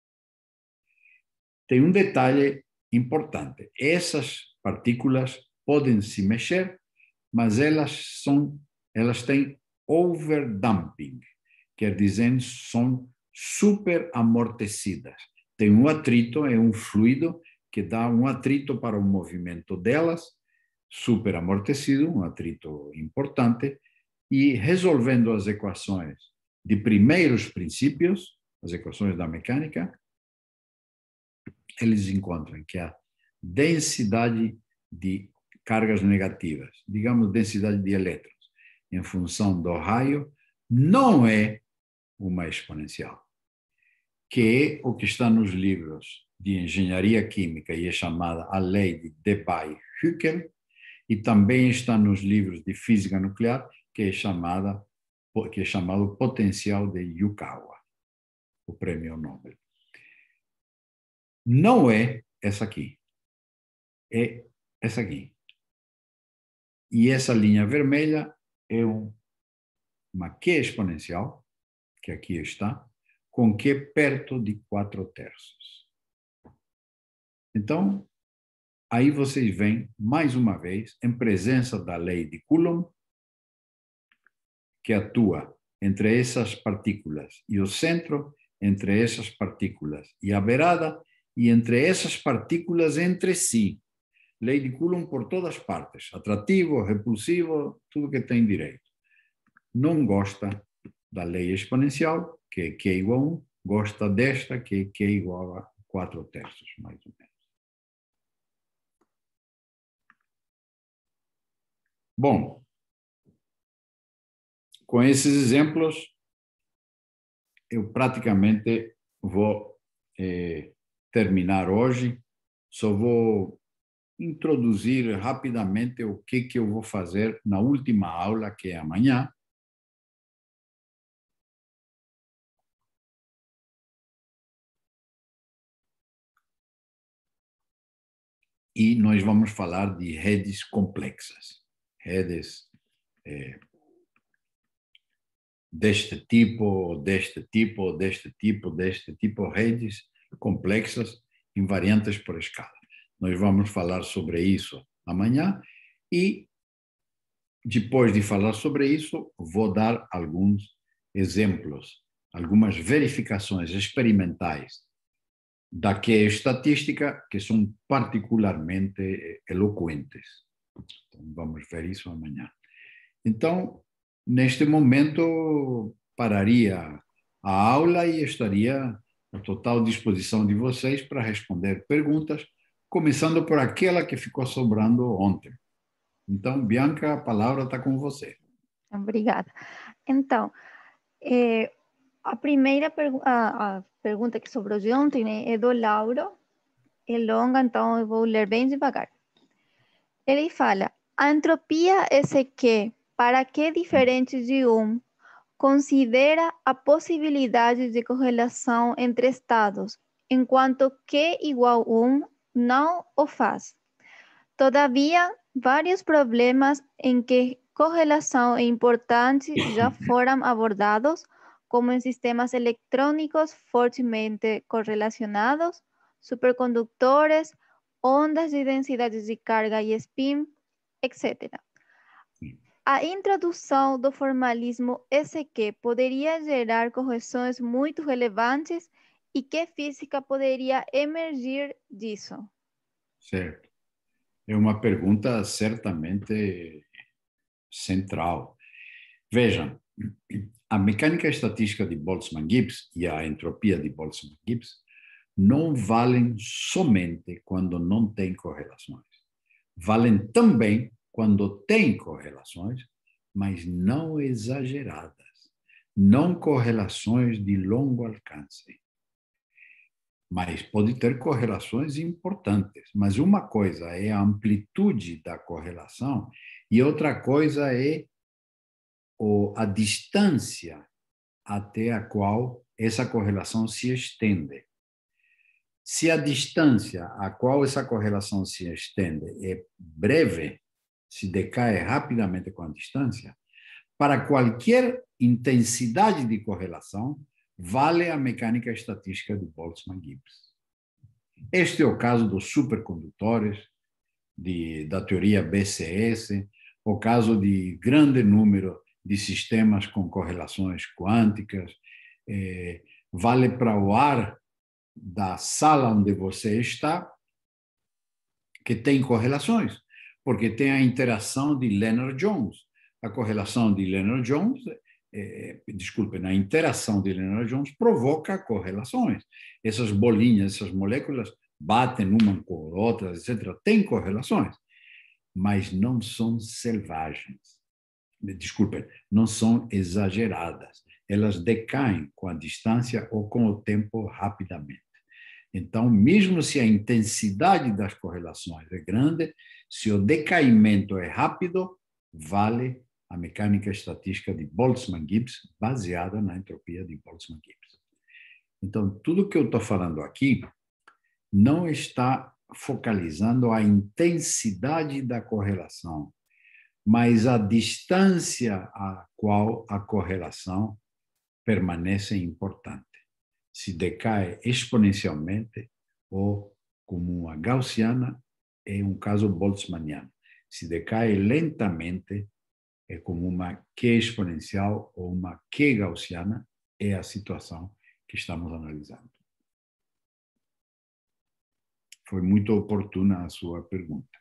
Tem um detalhe importante. Essas partículas podem se mexer, mas elas são, elas têm overdamping, quer dizer, são super amortecidas. Tem um atrito, é um fluido que dá um atrito para o movimento delas, super amortecido, um atrito importante, e resolvendo as equações de primeiros princípios, as equações da mecânica, eles encontram que a densidade de cargas negativas, digamos densidade de elétrons, em função do raio, não é uma exponencial, que é o que está nos livros de engenharia química e é chamada a lei de Debye-Hückel, e também está nos livros de física nuclear, que é chamada que é chamado potencial de Yukawa, o prêmio Nobel. Não é essa aqui, é essa aqui. E essa linha vermelha é um, uma Q exponencial, que aqui está, com Q perto de quatro terços. Então, aí vocês veem, mais uma vez, em presença da lei de Coulomb, que atua entre essas partículas e o centro, entre essas partículas e a beirada, e entre essas partículas entre si. Lei de Coulomb por todas partes, atrativo, repulsivo, tudo que tem direito. Não gosta da lei exponencial, que é Q igual a um, gosta desta, que é Q igual a quatro terços, mais ou menos. Bom, com esses exemplos, eu praticamente vou eh, terminar hoje. Só vou introduzir rapidamente o que, que eu vou fazer na última aula, que é amanhã. E nós vamos falar de redes complexas, redes eh, deste tipo, deste tipo, deste tipo, deste tipo, redes complexas invariantes por escala. Nós vamos falar sobre isso amanhã e, depois de falar sobre isso, vou dar alguns exemplos, algumas verificações experimentais da que é estatística que são particularmente eloquentes. Então, vamos ver isso amanhã. Então, neste momento, pararia a aula e estaria à total disposição de vocês para responder perguntas, começando por aquela que ficou sobrando ontem. Então, Bianca, a palavra está com você. Obrigada. Então, é, a primeira pergu a, a pergunta que sobrou de ontem, né, é do Lauro. É longa, então eu vou ler bem devagar. Ele fala: a entropia é esse que, para que diferente de um, considera a possibilidade de correlação entre estados, enquanto que igual um não o faz. Todavia, vários problemas em que correlação é importante já foram abordados, como em sistemas eletrônicos fortemente correlacionados, supercondutores, ondas de densidades de carga e spin, etcétera. A introdução do formalismo S Q poderia gerar correções muito relevantes e que física poderia emergir disso? Certo. É uma pergunta certamente central. Vejam, a mecânica estatística de Boltzmann-Gibbs e a entropia de Boltzmann-Gibbs não valem somente quando não tem correlações. Valem também quando tem correlações, mas não exageradas. Não correlações de longo alcance. Mas pode ter correlações importantes. Mas uma coisa é a amplitude da correlação e outra coisa é a distância até a qual essa correlação se estende. Se a distância a qual essa correlação se estende é breve, se decai rapidamente com a distância, para qualquer intensidade de correlação, vale a mecânica estatística de Boltzmann-Gibbs. Este é o caso dos supercondutores, de, da teoria B C S, o caso de grande número de sistemas com correlações quânticas, é, vale para o ar da sala onde você está, que tem correlações, porque tem a interação de Lennard-Jones. A correlação de Lennard-Jones, é, desculpe, a interação de Lennard-Jones provoca correlações. Essas bolinhas, essas moléculas batem uma com outra, etcétera. Tem correlações, mas não são selvagens. Desculpe, não são exageradas. Elas decaem com a distância ou com o tempo rapidamente. Então, mesmo se a intensidade das correlações é grande, se o decaimento é rápido, vale a mecânica estatística de Boltzmann-Gibbs, baseada na entropia de Boltzmann-Gibbs. Então, tudo que eu estou falando aqui não está focalizando a intensidade da correlação, mas a distância a qual a correlação permanece importante. Se decai exponencialmente ou como uma gaussiana, é um caso boltzmanniano. Se decai lentamente, é como uma Q exponencial ou uma Q gaussiana, é a situação que estamos analisando. Foi muito oportuna a sua pergunta.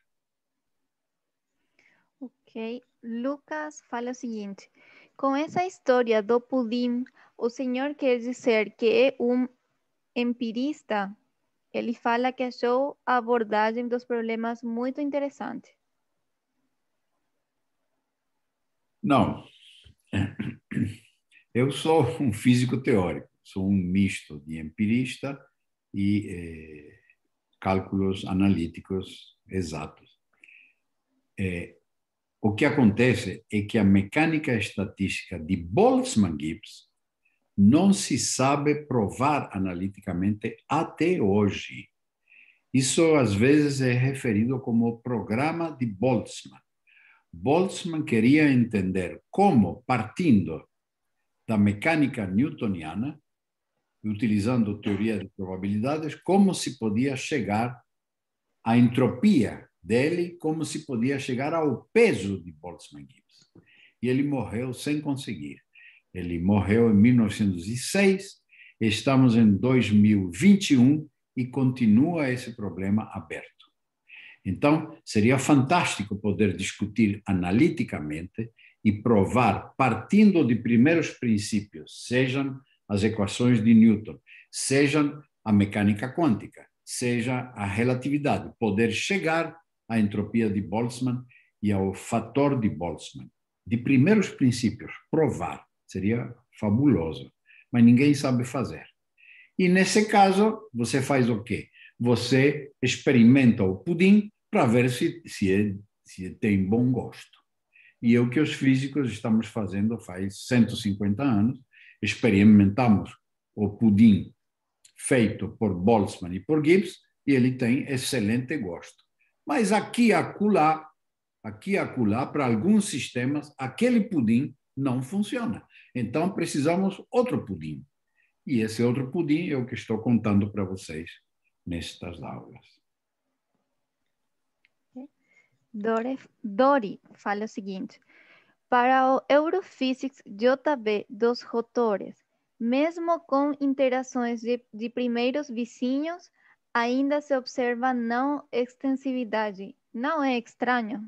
Ok. Lucas fala o seguinte: com essa história do pudim, o senhor quer dizer que é um empirista? Ele fala que achou a abordagem dos problemas muito interessante. Não. Eu sou um físico teórico, sou um misto de empirista e eh, cálculos analíticos exatos. Eh, o que acontece é que a mecânica estatística de Boltzmann-Gibbs não se sabe provar analiticamente até hoje. Isso, às vezes, é referido como programa de Boltzmann. Boltzmann queria entender como, partindo da mecânica newtoniana, utilizando teoria de probabilidades, como se podia chegar à entropia dele, como se podia chegar ao peso de Boltzmann-Gibbs. E ele morreu sem conseguir. Ele morreu em mil novecentos e seis, estamos em dois mil e vinte e um e continua esse problema aberto. Então, seria fantástico poder discutir analiticamente e provar, partindo de primeiros princípios, sejam as equações de Newton, sejam a mecânica quântica, seja a relatividade, poder chegar à entropia de Boltzmann e ao fator de Boltzmann. De primeiros princípios, provar, seria fabuloso, mas ninguém sabe fazer. E nesse caso, você faz o quê? Você experimenta o pudim para ver se, se, é, se tem bom gosto. E é o que os físicos estamos fazendo faz cento e cinquenta anos. Experimentamos o pudim feito por Boltzmann e por Gibbs e ele tem excelente gosto. Mas aqui e acolá, aqui e acolá, para alguns sistemas, aquele pudim não funciona. Então, precisamos outro pudim. E esse outro pudim é o que estou contando para vocês nestas aulas. Dore, Dori fala o seguinte: para o Europhysics J B dos rotores, mesmo com interações de, de primeiros vizinhos, ainda se observa não extensividade. Não é estranho?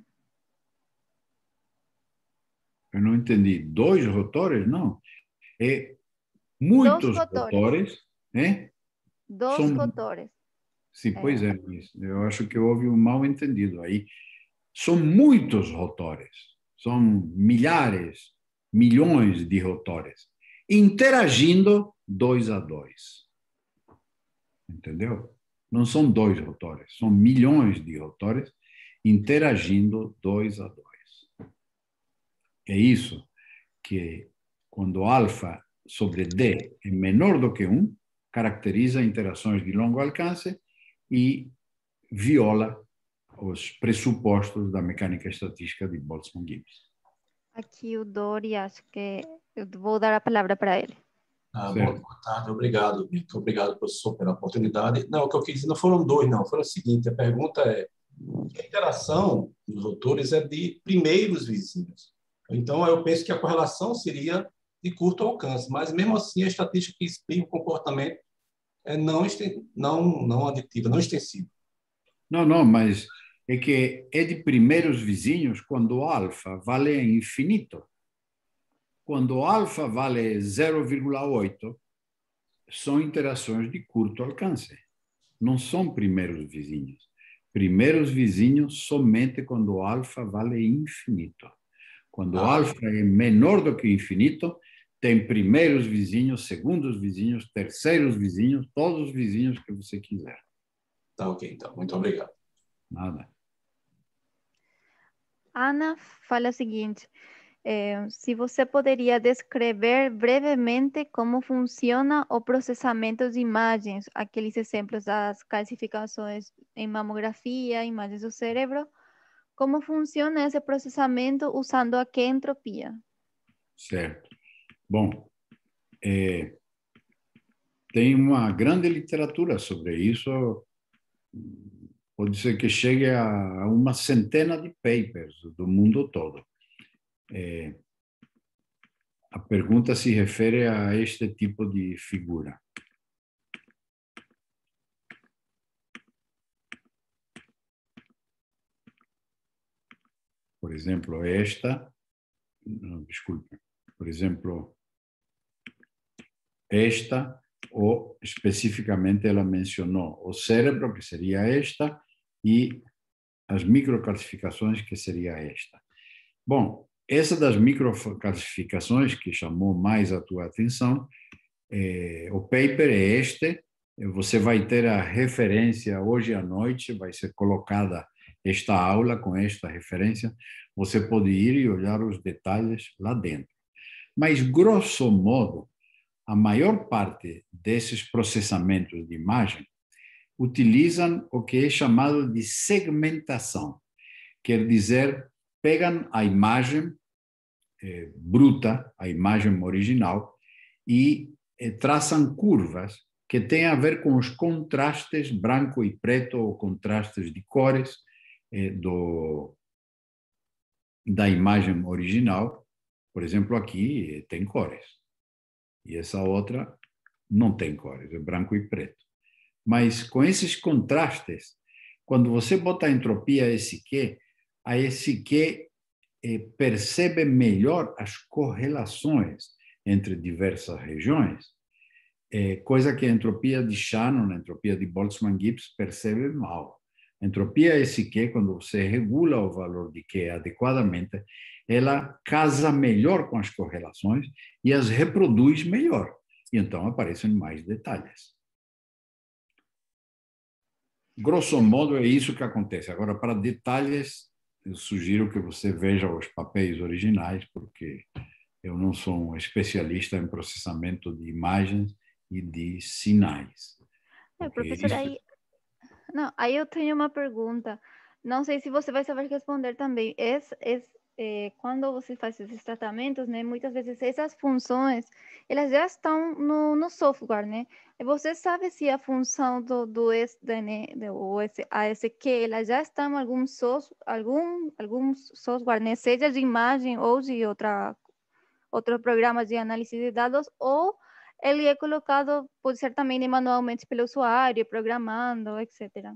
Eu não entendi. Dois rotores? Não. É Dos muitos rotores. rotores, né? Dos São... rotores. Sim, pois É. é. Eu acho que houve um mal entendido aí. São muitos rotores. São milhares, milhões de rotores. Interagindo dois a dois. Entendeu? Não são dois rotores. São milhões de rotores interagindo dois a dois. É isso que, quando alfa sobre D é menor do que um, caracteriza interações de longo alcance e viola os pressupostos da mecânica estatística de Boltzmann-Gibbs. Aqui o Dori, acho que eu vou dar a palavra para ele. Ah, boa, boa tarde, obrigado. Muito obrigado, professor, pela oportunidade. Não, o que eu quis dizer não foram dois, não. Foi o seguinte, a pergunta é, a interação dos rotores é de primeiros vizinhos. Então, eu penso que a correlação seria de curto alcance, mas mesmo assim a estatística que explica o comportamento é não, não, não aditiva, não extensiva. Não, não, mas é que é de primeiros vizinhos quando o alfa vale infinito. Quando o alfa vale zero vírgula oito, são interações de curto alcance. Não são primeiros vizinhos. Primeiros vizinhos somente quando o alfa vale infinito. Quando ah. o alfa é menor do que infinito, tem primeiros vizinhos, segundos vizinhos, terceiros vizinhos, todos os vizinhos que você quiser. Tá ok, então. Muito obrigado. Nada. Ana fala o seguinte: é, se você poderia descrever brevemente como funciona o processamento de imagens, aqueles exemplos das calcificações em mamografia, imagens do cérebro, como funciona esse processamento usando a Q-entropia? Certo. Bom, é, tem uma grande literatura sobre isso. Pode ser que chegue a uma centena de papers do mundo todo. É, a pergunta se refere a este tipo de figura. Por exemplo, esta, não, desculpe, por exemplo, esta, ou especificamente ela mencionou o cérebro, que seria esta, e as microcalcificações, que seria esta. Bom, essa das microcalcificações que chamou mais a tua atenção É, o paper é este, você vai ter a referência hoje à noite, vai ser colocada esta aula com esta referência, você pode ir e olhar os detalhes lá dentro. Mas, grosso modo, a maior parte desses processamentos de imagem utilizam o que é chamado de segmentação. Quer dizer, pegam a imagem eh, bruta, a imagem original, e eh, traçam curvas que têm a ver com os contrastes branco e preto, ou contrastes de cores eh, do, da imagem original. Por exemplo, aqui eh, tem cores, e essa outra não tem cores, é branco e preto. Mas com esses contrastes, quando você bota a entropia S Q, a S Q eh, percebe melhor as correlações entre diversas regiões, eh, coisa que a entropia de Shannon, a entropia de Boltzmann-Gibbs percebe mal. A entropia S Q, quando você regula o valor de Q adequadamente, ela casa melhor com as correlações e as reproduz melhor. E então aparecem mais detalhes. Grosso modo, é isso que acontece. Agora, para detalhes, eu sugiro que você veja os papéis originais, porque eu não sou um especialista em processamento de imagens e de sinais. É, Porque professor, isso... aí, não, aí eu tenho uma pergunta. Não sei se você vai saber responder também. Esse, esse, é, quando você faz esses tratamentos, né, muitas vezes essas funções, elas já estão no, no software, né? E você sabe se a função do, do S D N, do A S Q, ela já está em algum, soft, algum, algum software, né? Seja de imagem ou de outra, outro programa de análise de dados, ou ele é colocado, pode ser também manualmente pelo usuário, programando, etcétera.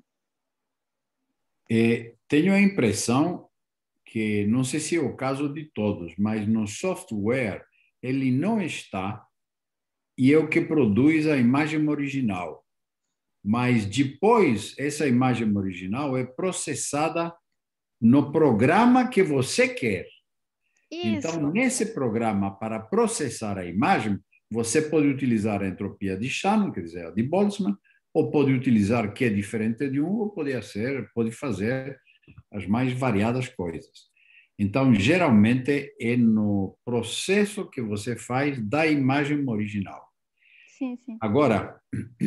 É, tenho a impressão que, não sei se é o caso de todos, mas no software ele não está, e é o que produz a imagem original. Mas depois, essa imagem original é processada no programa que você quer. Então, Isso. nesse programa, para processar a imagem, você pode utilizar a entropia de Shannon, quer dizer, a de Boltzmann, ou pode utilizar que é diferente de um, ou pode ser, pode fazer as mais variadas coisas. Então, geralmente, é no processo que você faz da imagem original. Sim, sim. Agora,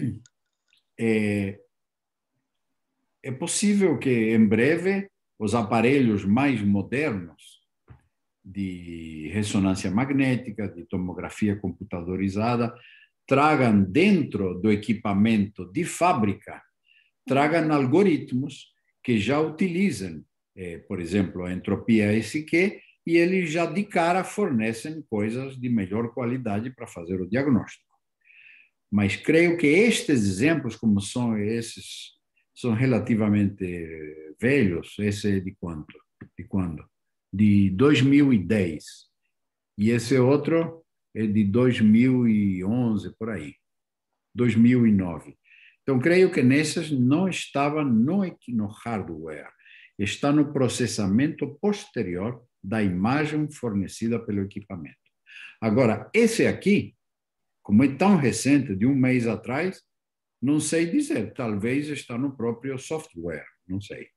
é, é possível que, em breve, os aparelhos mais modernos de ressonância magnética, de tomografia computadorizada, tragam dentro do equipamento de fábrica, tragam algoritmos que já utilizam, eh, por exemplo, a entropia S Q, e eles já de cara fornecem coisas de melhor qualidade para fazer o diagnóstico. Mas creio que estes exemplos, como são esses, são relativamente velhos. Esse é de quanto? De quando? De dois mil e dez. E esse outro é de dois mil e onze, por aí. dois mil e nove. Então, creio que nesses não estava no, no hardware, está no processamento posterior da imagem fornecida pelo equipamento. Agora, esse aqui, como é tão recente, de um mês atrás, não sei dizer, talvez está no próprio software, não sei.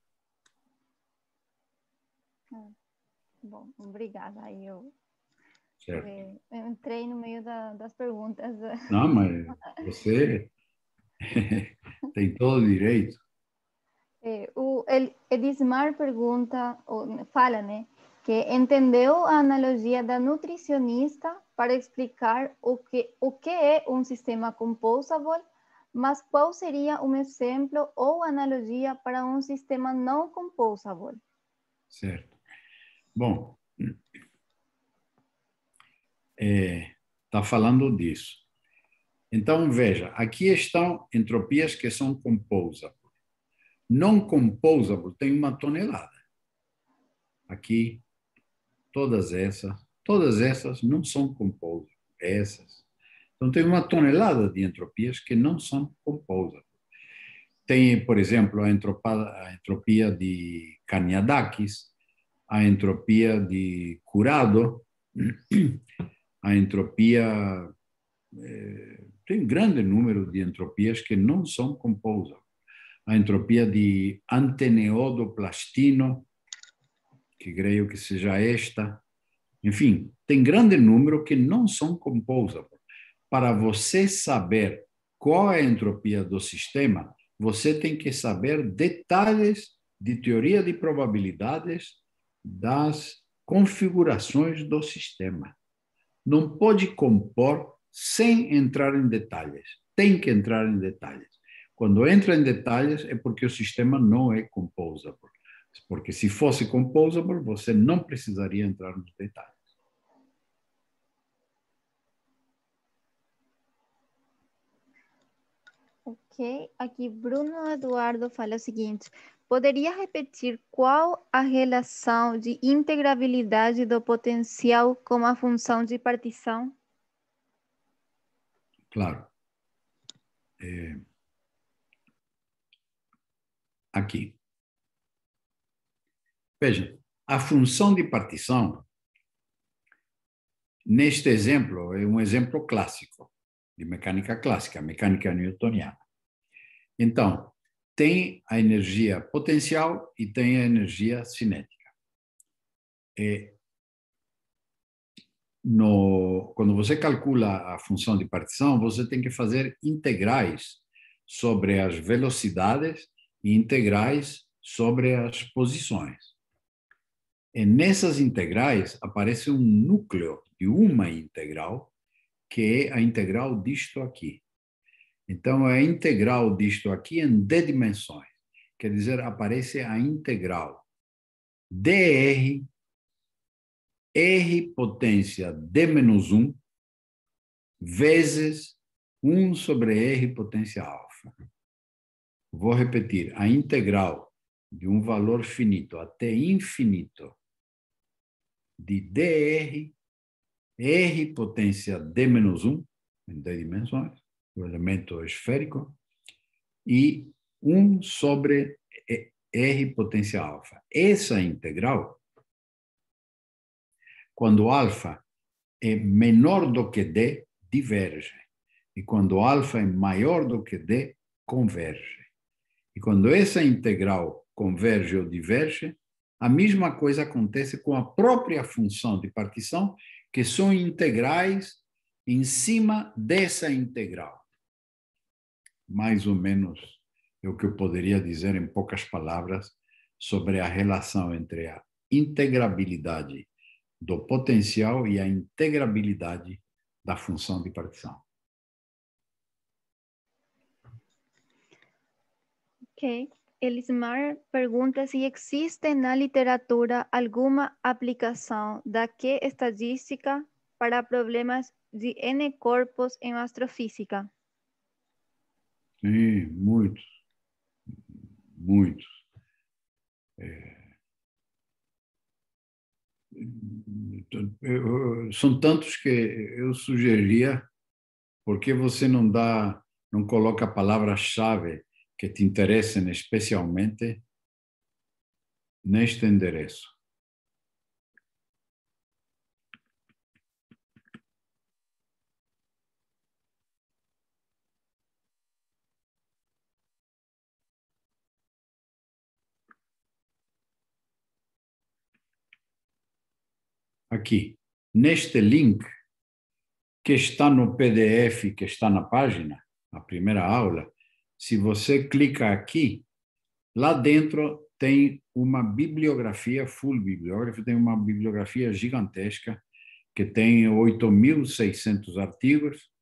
Bom, obrigada. Aí eu, Certo. eu entrei no meio da, das perguntas. Não, mas você tem todo o direito. É, o Edismar pergunta, fala, né, que entendeu a analogia da nutricionista para explicar o que, o que é um sistema composable, mas qual seria um exemplo ou analogia para um sistema não composable? Certo. Bom, é, tá falando disso. Então, veja, aqui estão entropias que são composable. Não composable tem uma tonelada. Aqui, todas essas, todas essas não são composable. Essas. Então, tem uma tonelada de entropias que não são composable. Tem, por exemplo, a entropia, a entropia de Kaniadakis, a entropia de Curado, a entropia... Eh, tem um grande número de entropias que não são composables. A entropia de anteneodoplastino, que creio que seja esta. Enfim, tem grande número que não são composables. Para você saber qual é a entropia do sistema, você tem que saber detalhes de teoria de probabilidades das configurações do sistema. Não pode compor sem entrar em detalhes. Tem que entrar em detalhes. Quando entra em detalhes é porque o sistema não é composable. Porque se fosse composable, você não precisaria entrar nos detalhes. Ok, aqui Bruno Eduardo fala o seguinte: poderia repetir qual a relação de integrabilidade do potencial com a função de partição? Claro. É... Aqui. Veja, a função de partição, neste exemplo, é um exemplo clássico, de mecânica clássica, mecânica newtoniana. Então, tem a energia potencial e tem a energia cinética. É, no, quando você calcula a função de partição, você tem que fazer integrais sobre as velocidades e integrais sobre as posições. E nessas integrais aparece um núcleo de uma integral, que é a integral disto aqui. Então, é a integral disto aqui em d dimensões. Quer dizer, aparece a integral dr, r potência d menos um, vezes um sobre r potência alfa. Vou repetir, a integral de um valor finito até infinito de dr, r potência d menos um, em d dimensões, o elemento esférico, e um sobre r potência alfa. Essa integral, quando alfa é menor do que d, diverge. E quando alfa é maior do que d, converge. E quando essa integral converge ou diverge, a mesma coisa acontece com a própria função de partição, que são integrais em cima dessa integral. Mais ou menos é o que eu poderia dizer em poucas palavras sobre a relação entre a integrabilidade do potencial e a integrabilidade da função de partição. Ok. Elismar pergunta se existe na literatura alguma aplicação da Q-estadística para problemas de N corpos em astrofísica. Sim, muitos. Muitos. É... São tantos que eu sugeriria, por que você não dá, não coloca a palavra-chave que te interessem especialmente neste endereço. Aqui, neste link que está no P D F, que está na página, a primeira aula, se você clica aqui, lá dentro tem uma bibliografia, full bibliography, tem uma bibliografia gigantesca, que tem oito mil e seiscentos artigos,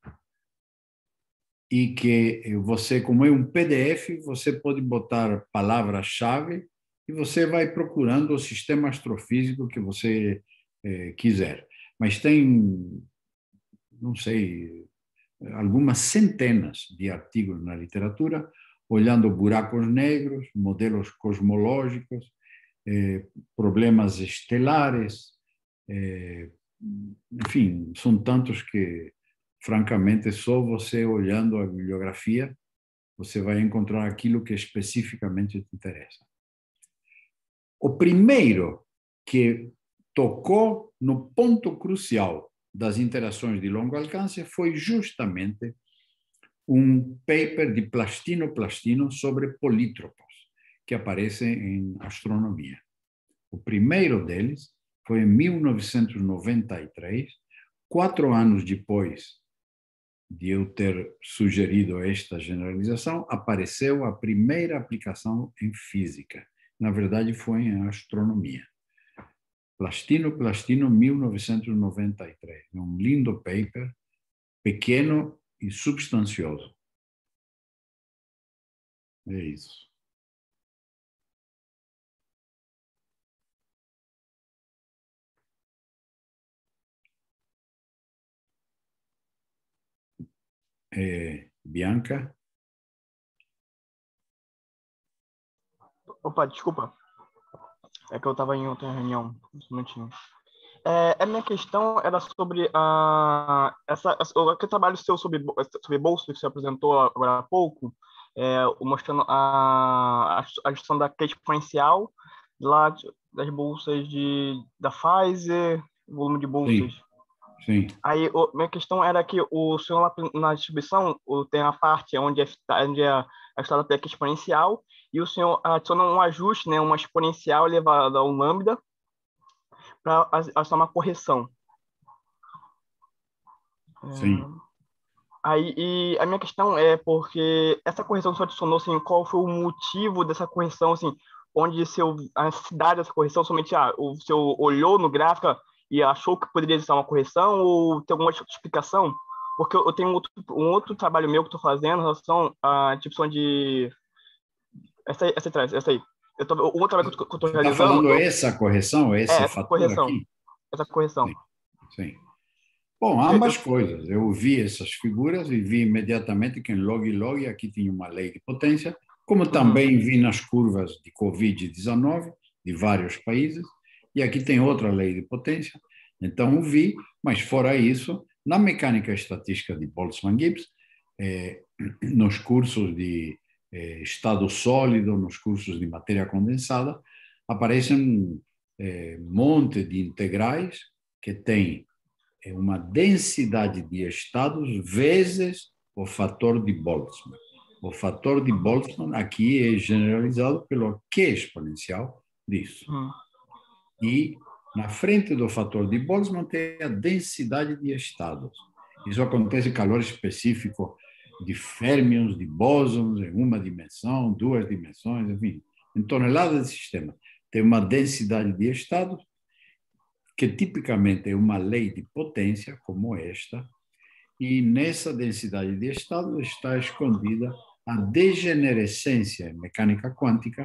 e que você, como é um P D F, você pode botar palavra-chave e você vai procurando o sistema astrofísico que você eh, quiser. Mas tem, não sei, algumas centenas de artigos na literatura, olhando buracos negros, modelos cosmológicos, eh, problemas estelares, eh, enfim, são tantos que, francamente, só você olhando a bibliografia, você vai encontrar aquilo que especificamente te interessa. O primeiro que tocou no ponto crucial das interações de longo alcance foi justamente um paper de Plastino Plastino sobre polítropos, que aparece em astronomia. O primeiro deles foi em mil novecentos e noventa e três, quatro anos depois de eu ter sugerido esta generalização, apareceu a primeira aplicação em física. Na verdade, foi em astronomia. Plastino Plastino, mil novecentos e noventa e três. É um lindo paper, pequeno e substancioso. É isso. É, Bianca? Opa, desculpa. É que eu estava em outra reunião. Um minutinho. É, a minha questão era sobre a, essa, essa, aquele trabalho seu sobre, sobre bolsa que você apresentou agora há pouco, é, mostrando a, a gestão da crise exponencial lá das bolsas de, da Pfizer, volume de bolsas. Sim. Sim. Aí, o, minha questão era que o senhor lá na distribuição o, tem a parte onde é, onde é a história da crise exponencial e o senhor adiciona um ajuste, né, uma exponencial elevada a um lambda, para achar uma correção. Sim. É, aí, e a minha questão é porque essa correção só adicionou, assim, qual foi o motivo dessa correção, assim, onde seu, a necessidade dessa correção, somente ah, o senhor olhou no gráfico e achou que poderia existir uma correção ou tem alguma explicação? Porque eu tenho um outro, um outro trabalho meu que estou fazendo em relação à discussão de... Essa aí, essa aí, essa aí. Eu tô, o outro trabalho que eu estou realizando... Está falando eu... essa correção, esse é, essa fator correção, aqui? essa correção. Sim. Sim. Bom, ambas coisas. Eu vi essas figuras e vi imediatamente que em log e log aqui tinha uma lei de potência, como também vi nas curvas de covid dezenove de vários países, e aqui tem outra lei de potência. Então vi, mas fora isso, na mecânica estatística de Boltzmann-Gibbs, eh, nos cursos de eh, estado sólido, nos cursos de matéria condensada, aparecem um eh, monte de integrais que têm é uma densidade de estados vezes o fator de Boltzmann. O fator de Boltzmann aqui é generalizado pelo Q exponencial disso. Hum. E na frente do fator de Boltzmann tem a densidade de estados. Isso acontece em calor específico de férmions, de bósons, em uma dimensão, duas dimensões, enfim, em toneladas de sistema. Tem uma densidade de estados que tipicamente é uma lei de potência, como esta, e nessa densidade de estado está escondida a degenerescência em mecânica quântica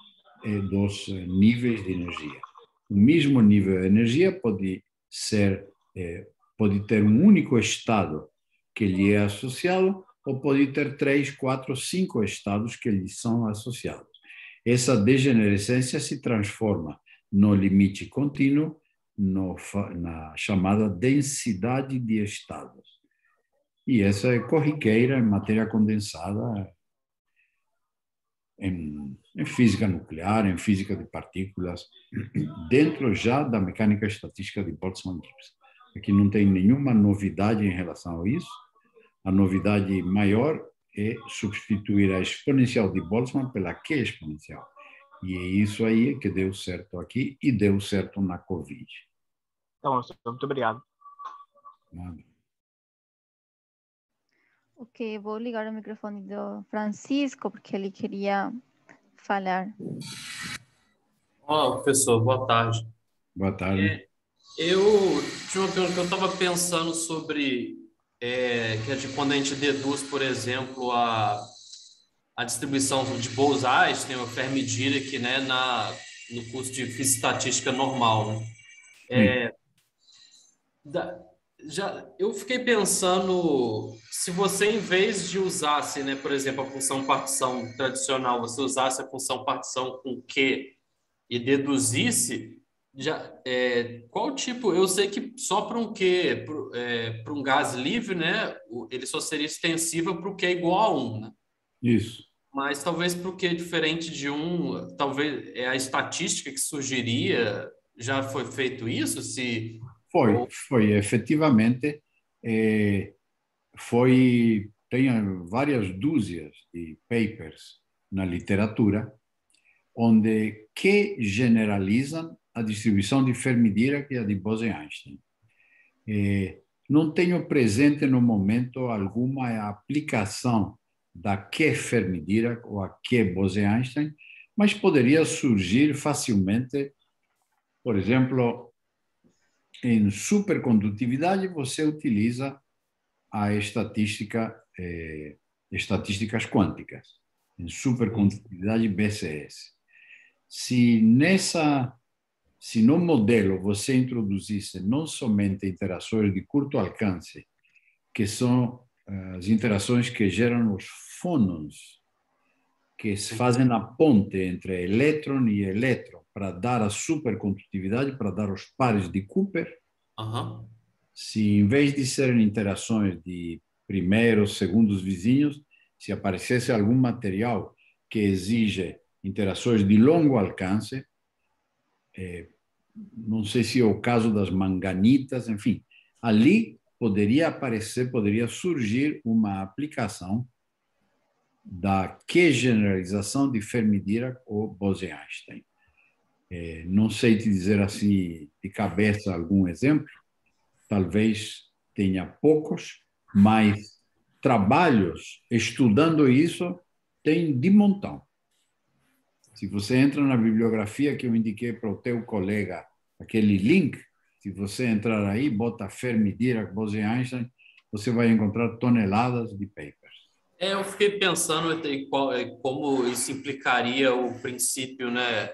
dos níveis de energia. O mesmo nível de energia pode ser, pode ter um único estado que lhe é associado, ou pode ter três, quatro, cinco estados que lhe são associados. Essa degenerescência se transforma no limite contínuo, No, na chamada densidade de estados. E essa é corriqueira em matéria condensada, em, em física nuclear, em física de partículas, dentro já da mecânica estatística de Boltzmann-Gibbs. Aqui não tem nenhuma novidade em relação a isso. A novidade maior é substituir a exponencial de Boltzmann pela Q exponencial. E é isso aí que deu certo aqui e deu certo na Covid. Então, muito obrigado. Nada. Ok, vou ligar o microfone do Francisco, porque ele queria falar. Olá, professor, boa tarde. Boa tarde. É, eu tinha uma pergunta que eu estava pensando sobre é, que é de quando a gente deduz, por exemplo, a, a distribuição de Bose-Einstein, o Fermi-Dirac, né, na, no curso de física estatística normal, né? É, da, já, eu fiquei pensando, se você, em vez de usasse, né, por exemplo, a função partição tradicional, você usasse a função partição com Q e deduzisse, já, é, qual tipo, eu sei que só para um Q, para é, um gás livre, né, ele só seria extensível para o Q igual a um, né? Isso. Mas talvez para o Q diferente de um, talvez é a estatística que surgiria, já foi feito isso? Se Foi, foi, efetivamente, é, foi tem várias dúzias de papers na literatura onde que generalizam a distribuição de Fermi-Dirac e a de Bose-Einstein. Eh, não tenho presente no momento alguma aplicação da que Fermi-Dirac ou a que Bose-Einstein, mas poderia surgir facilmente, por exemplo, em supercondutividade você utiliza a estatística, eh, estatísticas quânticas, em supercondutividade B C S. Se nessa, se no modelo você introduzisse não somente interações de curto alcance, que são as interações que geram os fônons, que fazem a ponte entre elétron e elétron para dar a supercondutividade, para dar os pares de Cooper. Uhum. Se em vez de serem interações de primeiros, segundos vizinhos, se aparecesse algum material que exige interações de longo alcance, é, não sei se é o caso das manganitas, enfim, ali poderia aparecer, poderia surgir uma aplicação da que-generalização de Fermi-Dirac ou Bose-Einstein. É, não sei te dizer assim de cabeça algum exemplo, talvez tenha poucos, mas trabalhos estudando isso tem de montão. Se você entra na bibliografia que eu indiquei para o teu colega, aquele link, se você entrar aí, bota Fermi-Dirac, Bose-Einstein, você vai encontrar toneladas de papers. É, eu fiquei pensando em qual, como isso implicaria o princípio, né?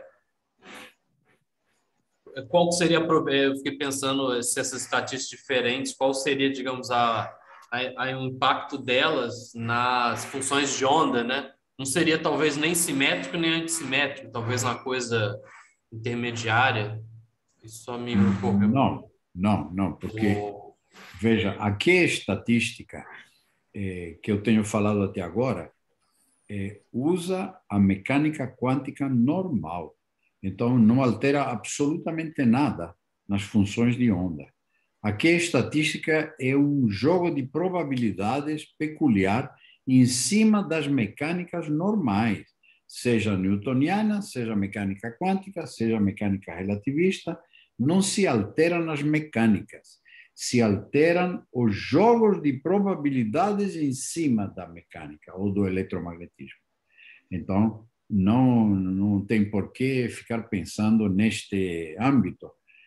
Qual seria, eu fiquei pensando se essas estatísticas diferentes, qual seria, digamos, a, a, a o impacto delas nas funções de onda, né? Não seria talvez nem simétrico nem antissimétrico, talvez uma coisa intermediária. Isso só me ocorreu. Não, não, não, porque, o... veja, a que estatística eh, que eu tenho falado até agora eh, usa a mecânica quântica normal. Então, não altera absolutamente nada nas funções de onda. Aqui a estatística é um jogo de probabilidades peculiar em cima das mecânicas normais, seja newtoniana, seja mecânica quântica, seja mecânica relativista, não se alteram as mecânicas, se alteram os jogos de probabilidades em cima da mecânica ou do eletromagnetismo. Então, não, não tem por que ficar pensando neste âmbito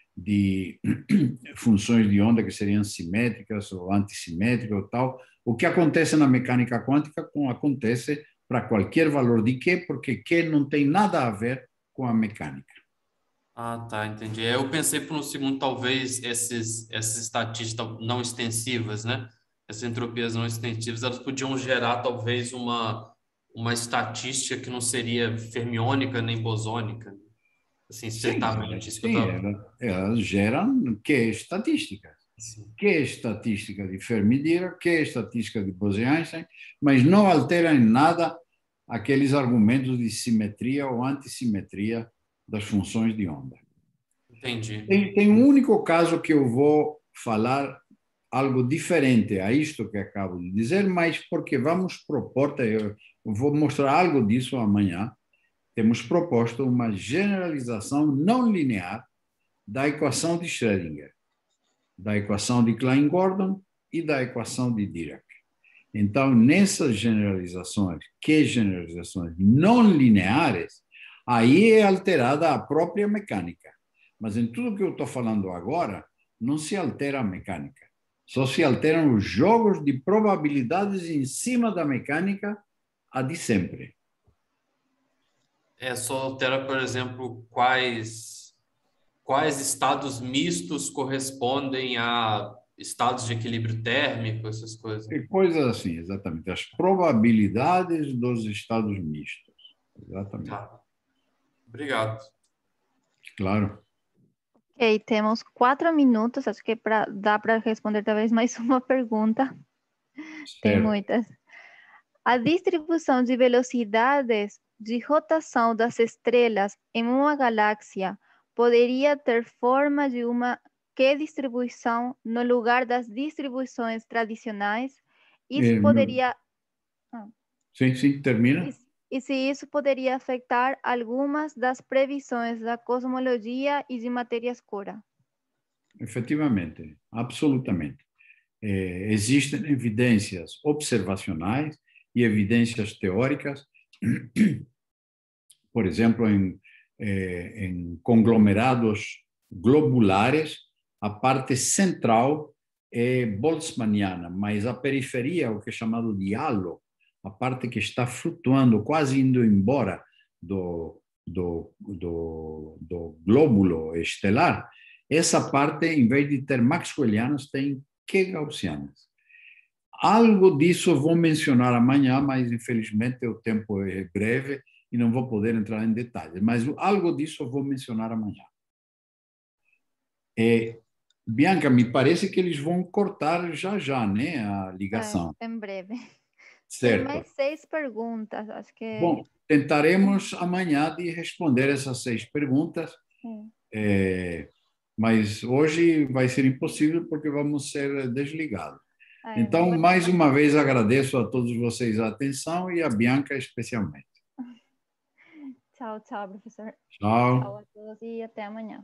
de funções de onda que seriam simétricas ou antissimétricas ou tal. O que acontece na mecânica quântica acontece para qualquer valor de Q, porque Q não tem nada a ver com a mecânica. Ah, tá, entendi. Eu pensei por um segundo, talvez, esses, essas estatísticas não extensivas, né? Essas entropias não extensivas, elas podiam gerar, talvez, uma, uma estatística que não seria fermiônica nem bosônica. Assim, estritamente. Sim, sim, ela, elas geram que estatísticas. Sim. Que estatística de Fermi-Dirac, que estatística de Bose-Einstein, mas não altera em nada aqueles argumentos de simetria ou antissimetria das funções de onda. Entendi. Tem, tem um único caso que eu vou falar algo diferente a isto que acabo de dizer, mas porque vamos propor, eu vou mostrar algo disso amanhã, temos proposto uma generalização não linear da equação de Schrödinger, da equação de Klein-Gordon e da equação de Dirac. Então, nessas generalizações, que generalizações não lineares, aí é alterada a própria mecânica. Mas em tudo que eu estou falando agora, não se altera a mecânica. Só se alteram os jogos de probabilidades em cima da mecânica, a de sempre. É, só altera, por exemplo, quais, quais estados mistos correspondem a estados de equilíbrio térmico, essas coisas. E coisas assim, exatamente. As probabilidades dos estados mistos. Exatamente. Tá. Obrigado. Claro. Ok, temos quatro minutos, acho que pra, dá para responder talvez mais uma pergunta. Certo. Tem muitas. A distribuição de velocidades de rotação das estrelas em uma galáxia poderia ter forma de uma que distribuição no lugar das distribuições tradicionais isso É, poderia... Ah. Sim, sim, termina. E, e se isso poderia afetar algumas das previsões da cosmologia e de matéria escura? Efetivamente, absolutamente. É, existem evidências observacionais e evidências teóricas, por exemplo, em, eh, em conglomerados globulares, a parte central é boltzmanniana, mas a periferia, o que é chamado de halo, a parte que está flutuando, quase indo embora do, do, do, do glóbulo estelar, essa parte, em vez de ter maxwellianas, tem que-gaussianas. Algo disso eu vou mencionar amanhã, mas infelizmente o tempo é breve e não vou poder entrar em detalhes. Mas algo disso eu vou mencionar amanhã. É, Bianca, me parece que eles vão cortar já já, né, a ligação. É, em breve. Tem Certo. mais seis perguntas, acho que... Bom, tentaremos amanhã de responder essas seis perguntas, é, mas hoje vai ser impossível porque vamos ser desligados. É, Então, bueno. mais uma vez, agradeço a todos vocês a atenção e a Bianca especialmente. Tchau, tchau, professor. Tchau. Tchau a todos e até amanhã.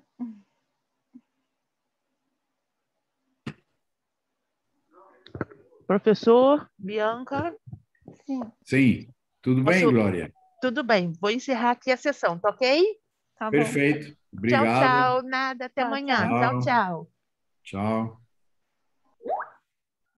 Professor, Bianca? Sim. Sim. Tudo bem, Posso... Glória? Tudo bem. Vou encerrar aqui a sessão, tá ok? Tá bom. Perfeito. Tchau, Obrigado. tchau. Nada. Até Tchau, amanhã. tchau. Tchau, tchau. Tchau.